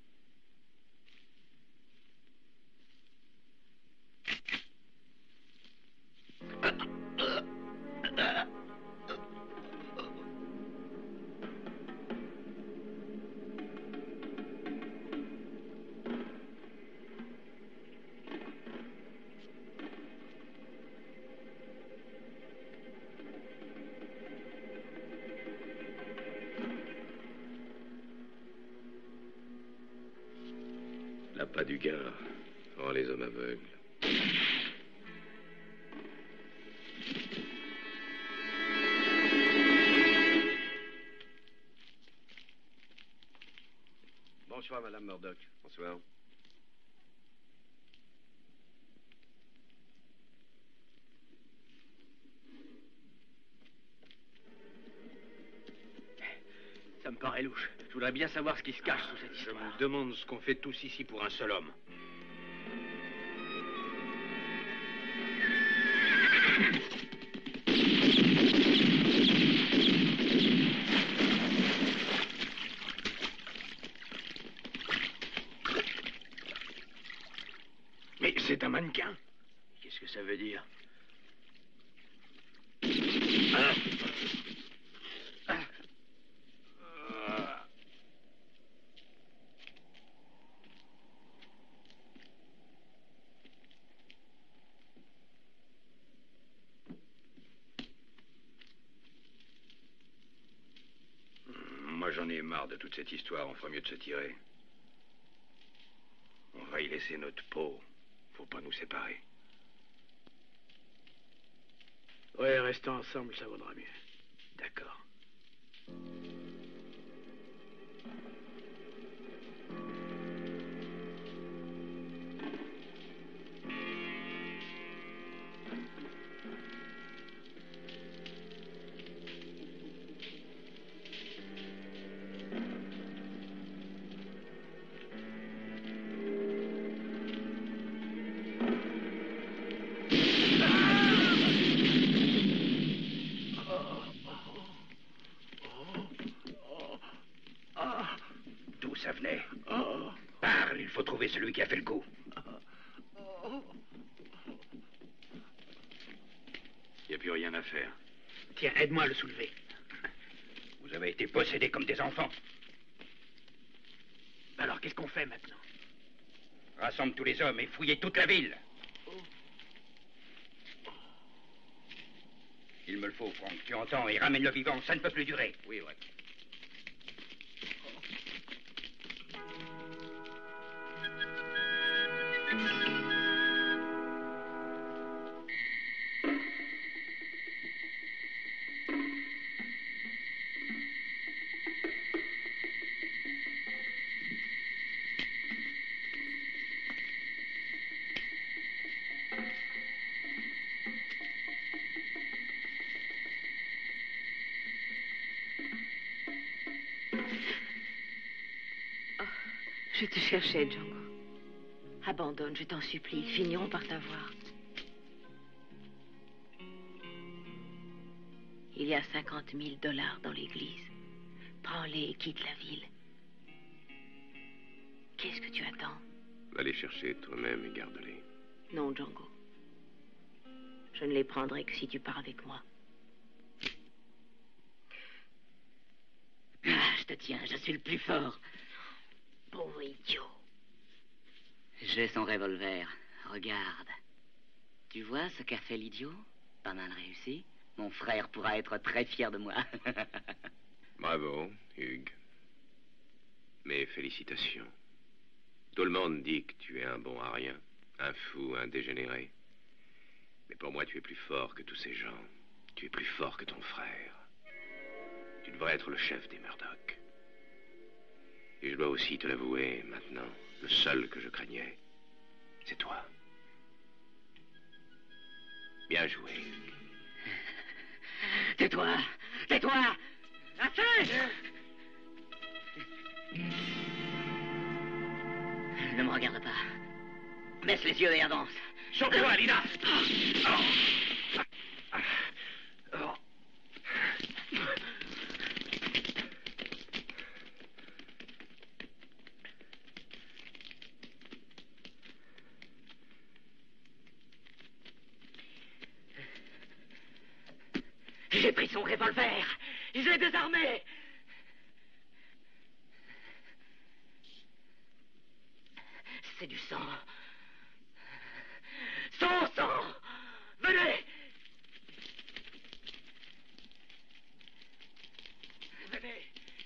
L'appât du gain rend les hommes aveugles. Bonsoir, Madame Murdoch. Bonsoir. Ça me paraît louche. Je voudrais bien savoir ce qui se cache sous cette histoire. Je me demande ce qu'on fait tous ici pour un seul homme. Mais c'est un mannequin. Qu'est-ce que ça veut dire? Ah. Moi, j'en ai marre de toute cette histoire. On ferait mieux de se tirer. On va y laisser notre peau. Faut pas nous séparer. Ouais, restons ensemble, ça vaudra mieux. D'accord. Ça venait. Parle, il faut trouver celui qui a fait le coup. Il n'y a plus rien à faire. Tiens, aide-moi à le soulever. Vous avez été possédés comme des enfants. Alors, qu'est-ce qu'on fait maintenant? Rassemble tous les hommes et fouillez toute la ville. Il me le faut, Franck. Tu entends? Et ramène-le vivant. Ça ne peut plus durer. Oui, ouais. Je te cherchais, Django. Abandonne, je t'en supplie. Ils finiront par t'avoir. Il y a cinquante mille dollars dans l'église. Prends-les et quitte la ville. Qu'est-ce que tu attends? Va les chercher toi-même et garde-les. Non, Django. Je ne les prendrai que si tu pars avec moi. Ah, je te tiens, je suis le plus fort. Pauvre idiot. J'ai son revolver. Regarde. Tu vois ce qu'a fait l'idiot? Pas mal réussi. Mon frère pourra être très fier de moi. Bravo, Hugues. Mes félicitations. Tout le monde dit que tu es un bon à rien, un fou, un dégénéré. Mais pour moi, tu es plus fort que tous ces gens. Tu es plus fort que ton frère. Tu devrais être le chef des Murdoch. Et je dois aussi te l'avouer, maintenant, le seul que je craignais, c'est toi. Bien joué, Hugues. Tais-toi! Tais-toi! Assez! Ne me regarde pas. Baisse les yeux et avance. Choque-toi, Lina! J'ai pris son revolver. Je l'ai désarmé. C'est du sang. Son sang! Venez! Venez!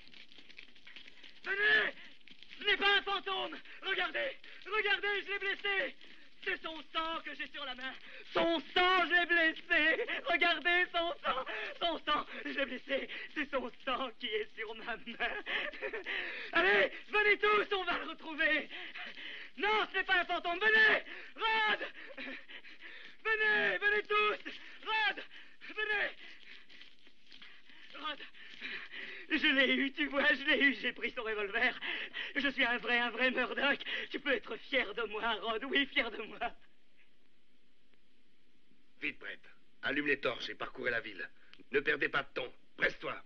Venez! Ce n'est pas un fantôme! Regardez! Regardez, je l'ai blessé! C'est son sang que j'ai sur la main! Son sang, je l'ai blessé! Regardez, son sang! Son sang, je l'ai blessé! C'est son sang qui est sur ma main! Allez, venez tous, on va le retrouver! Non, ce n'est pas un fantôme! Venez! Rod! Venez! Venez tous! Rod! Venez! Rod! Je l'ai eu, tu vois, je l'ai eu, j'ai pris son revolver. Je suis un vrai, un vrai Murdoch. Tu peux être fier de moi, Rod, oui, fier de moi. Vite, Brett. Allume les torches et parcourez la ville. Ne perdez pas de temps. Presse-toi.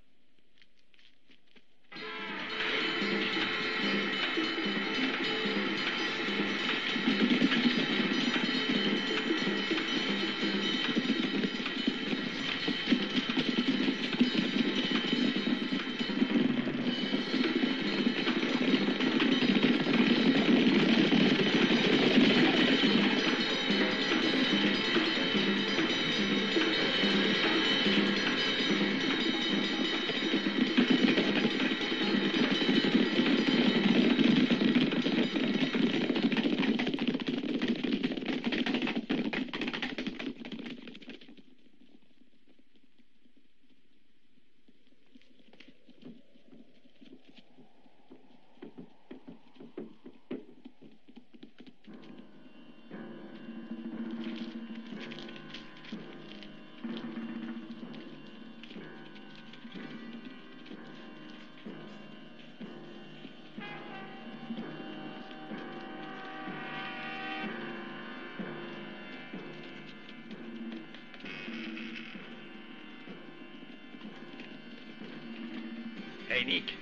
Hey, Nick.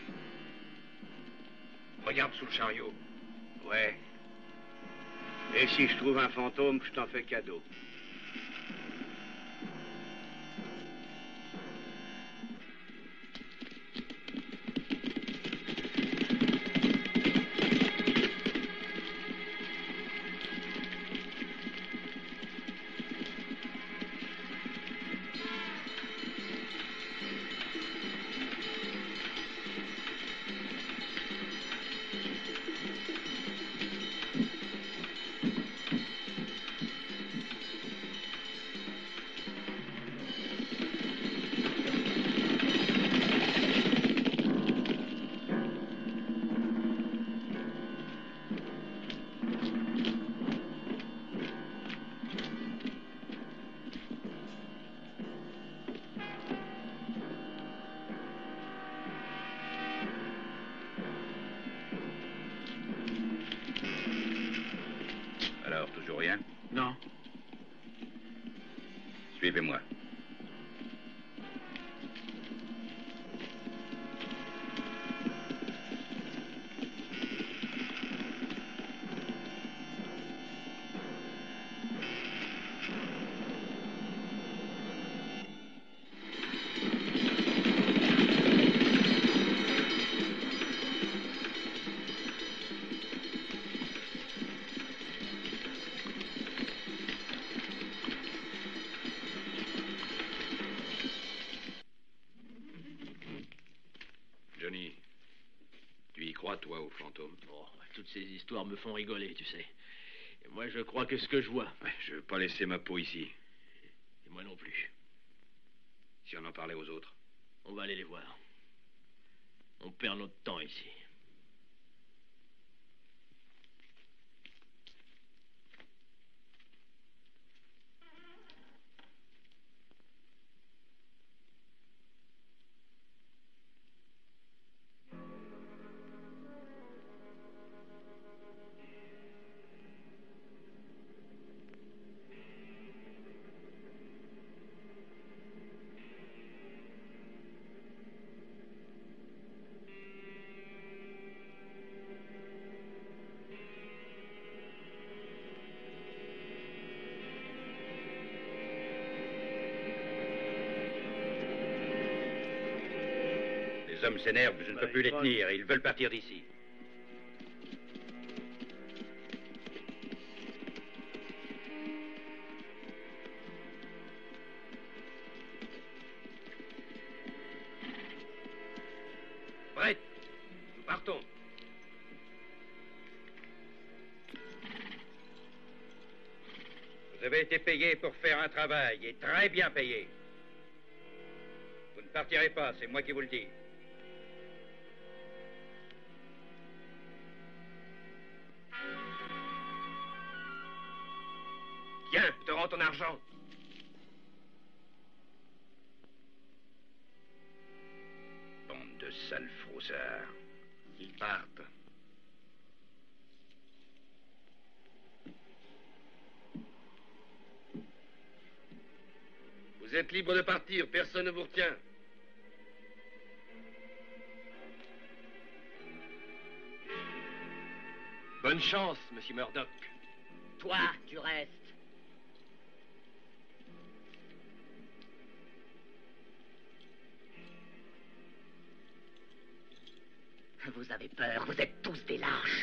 Regarde sous le chariot. Ouais. Et si je trouve un fantôme, je t'en fais cadeau. Suivez-moi. Johnny, tu y crois, toi, aux fantômes? Oh, toutes ces histoires me font rigoler, tu sais. Et moi, je crois que ce que je vois. Ouais, je veux pas laisser ma peau ici. Et moi non plus. Si on en parlait aux autres? On va aller les voir. On perd notre temps ici. Les hommes s'énervent, je ne peux plus les tenir. Ils veulent partir d'ici. Prête, nous partons. Vous avez été payé pour faire un travail, et très bien payé. Vous ne partirez pas, c'est moi qui vous le dis. Tiens, je te rends ton argent. Bande de sales froussards. Ils partent. Vous êtes libre de partir, personne ne vous retient. Bonne chance, monsieur Murdoch. Toi, tu restes. Vous avez peur, vous êtes tous des lâches.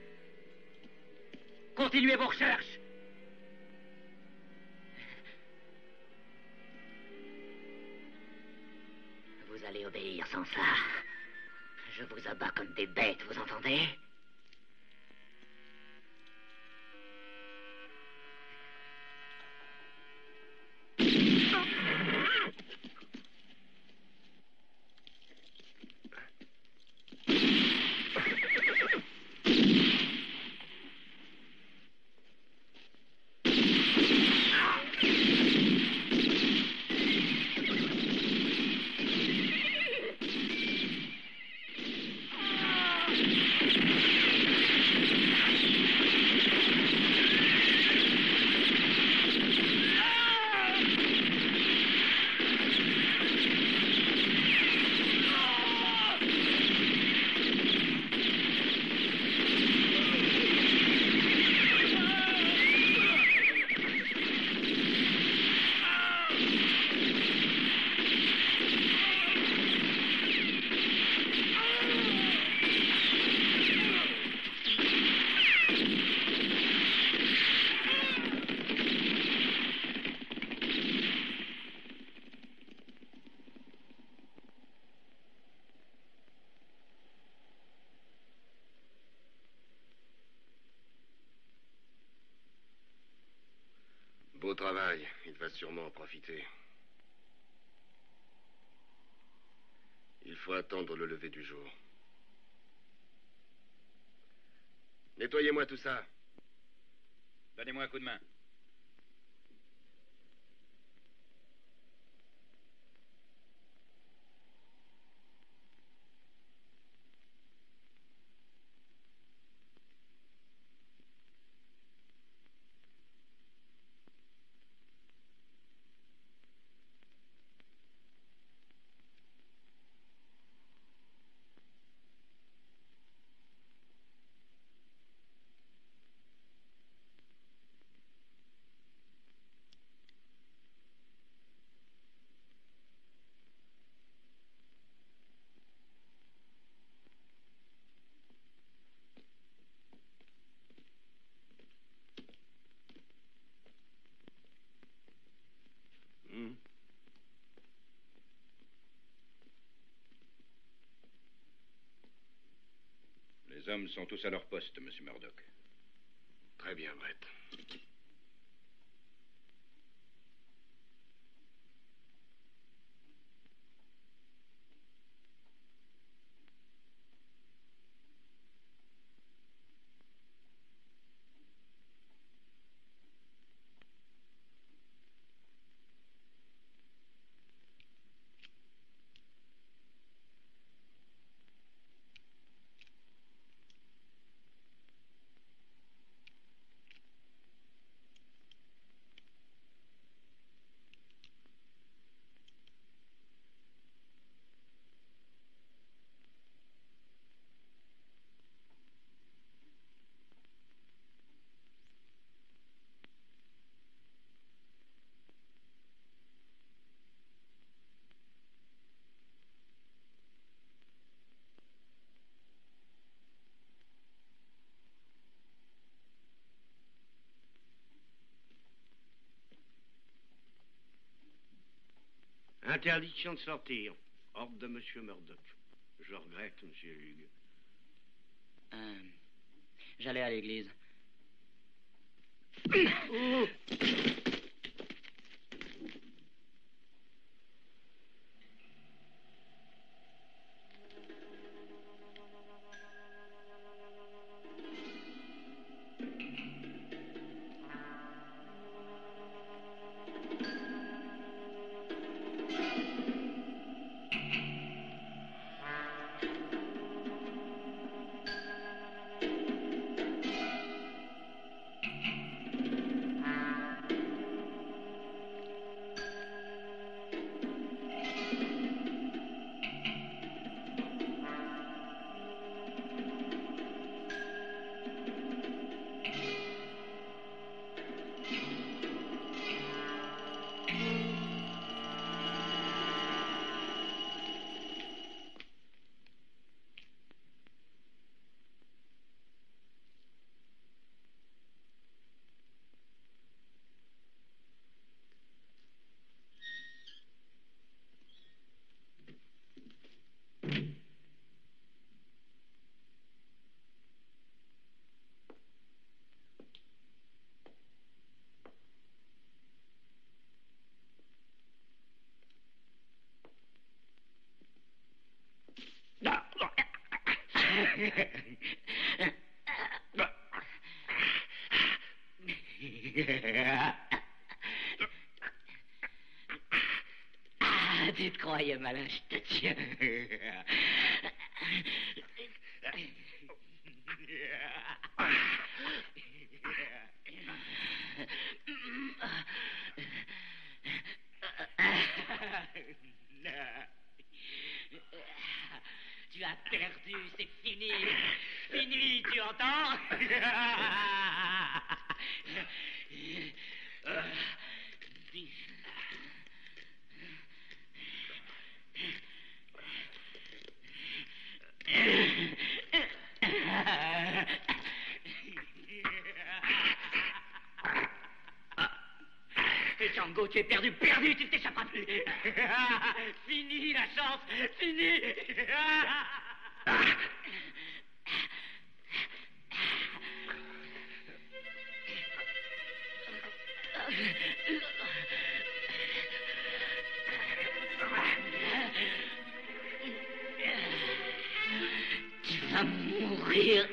Continuez vos recherches. Vous allez obéir sans ça. Je vous abats comme des bêtes, vous entendez? Beau travail, il va sûrement en profiter. Il faut attendre le lever du jour. Nettoyez-moi tout ça. Donnez-moi un coup de main. hommes sont tous à leur poste, monsieur Murdoch. Très bien, Brett. Interdiction de sortir. Ordre de Monsieur Murdoch. Je regrette, Monsieur Hugues. Euh, J'allais à l'église. Oh. Ah, tu te croyais malin, je te tiens. Tu as perdu, c'est fini. Fini, tu entends? Django, tu es perdu, perdu, tu ne t'échapperas plus. Fini la chance, fini. Tu vas mourir.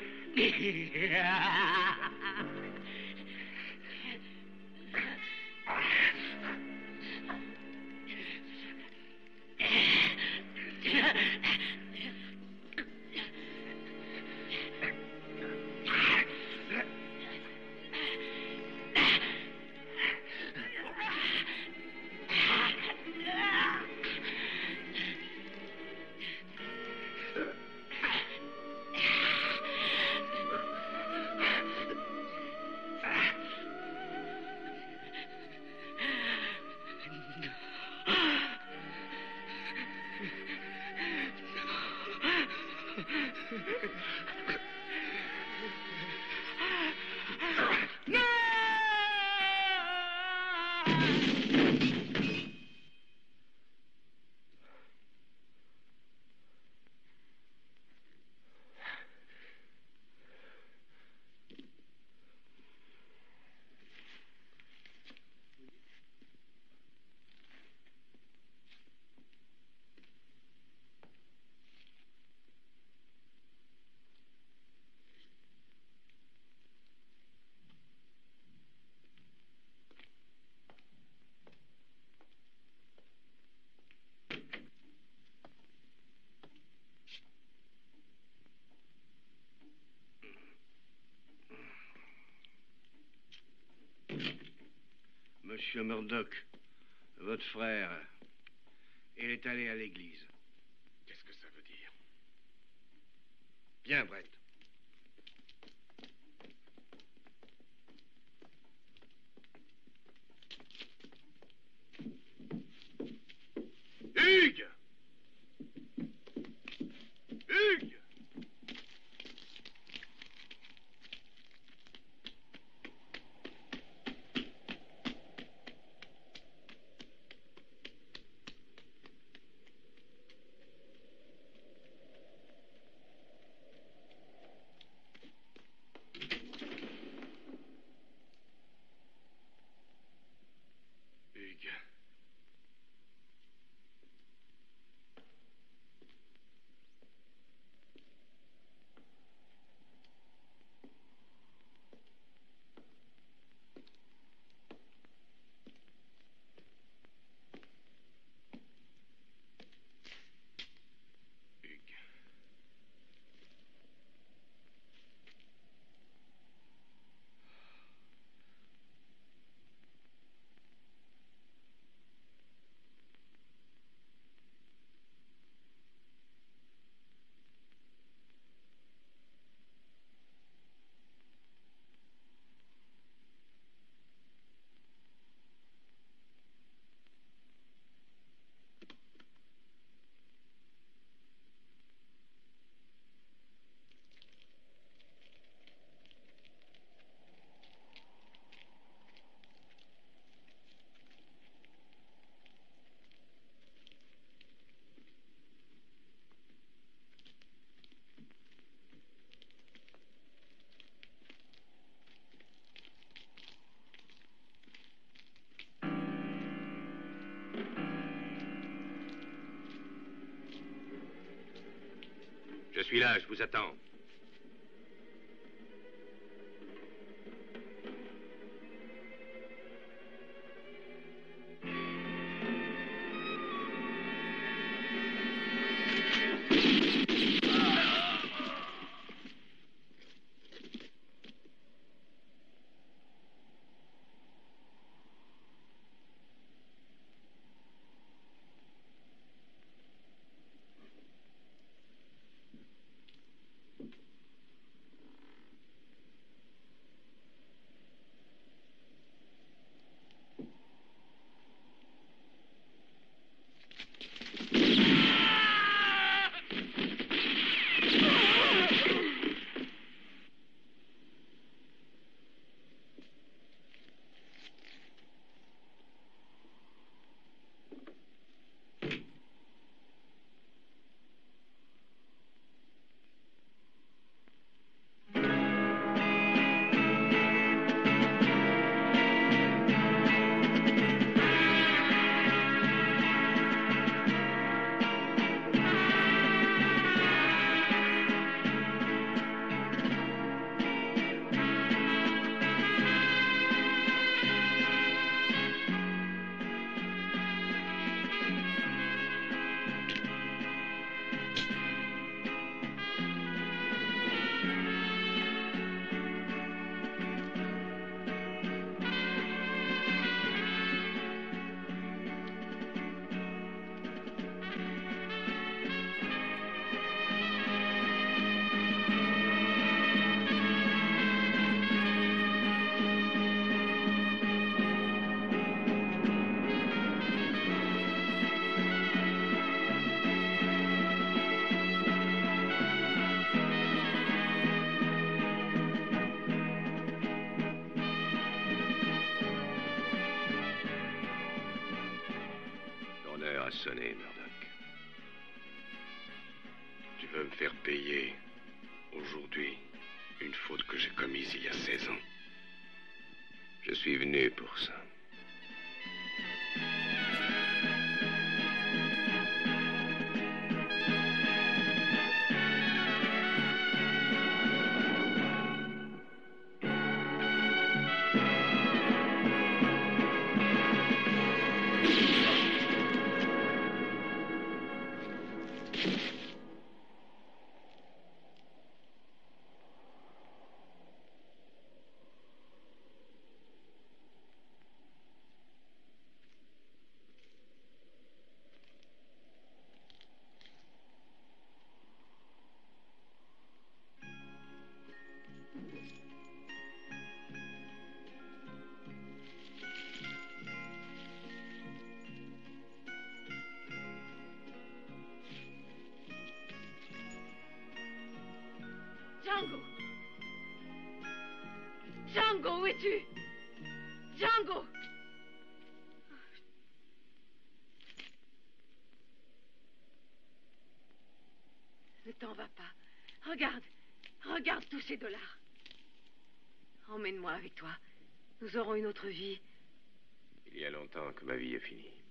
Monsieur Murdoch, votre frère, il est allé à l'église. Qu'est-ce que ça veut dire? Viens, Brett. Hugues! Hugues! Hugues. Je suis là, je vous attends. Sonné, Murdoch. Tu veux me faire payer, aujourd'hui, une faute que j'ai commise il y a seize ans. Je suis venu pour ça. Django! Django, où es-tu? Django! Ne t'en va pas. Regarde, regarde tous ces dollars. Emmène-moi avec toi. Nous aurons une autre vie. Il y a longtemps que ma vie est finie.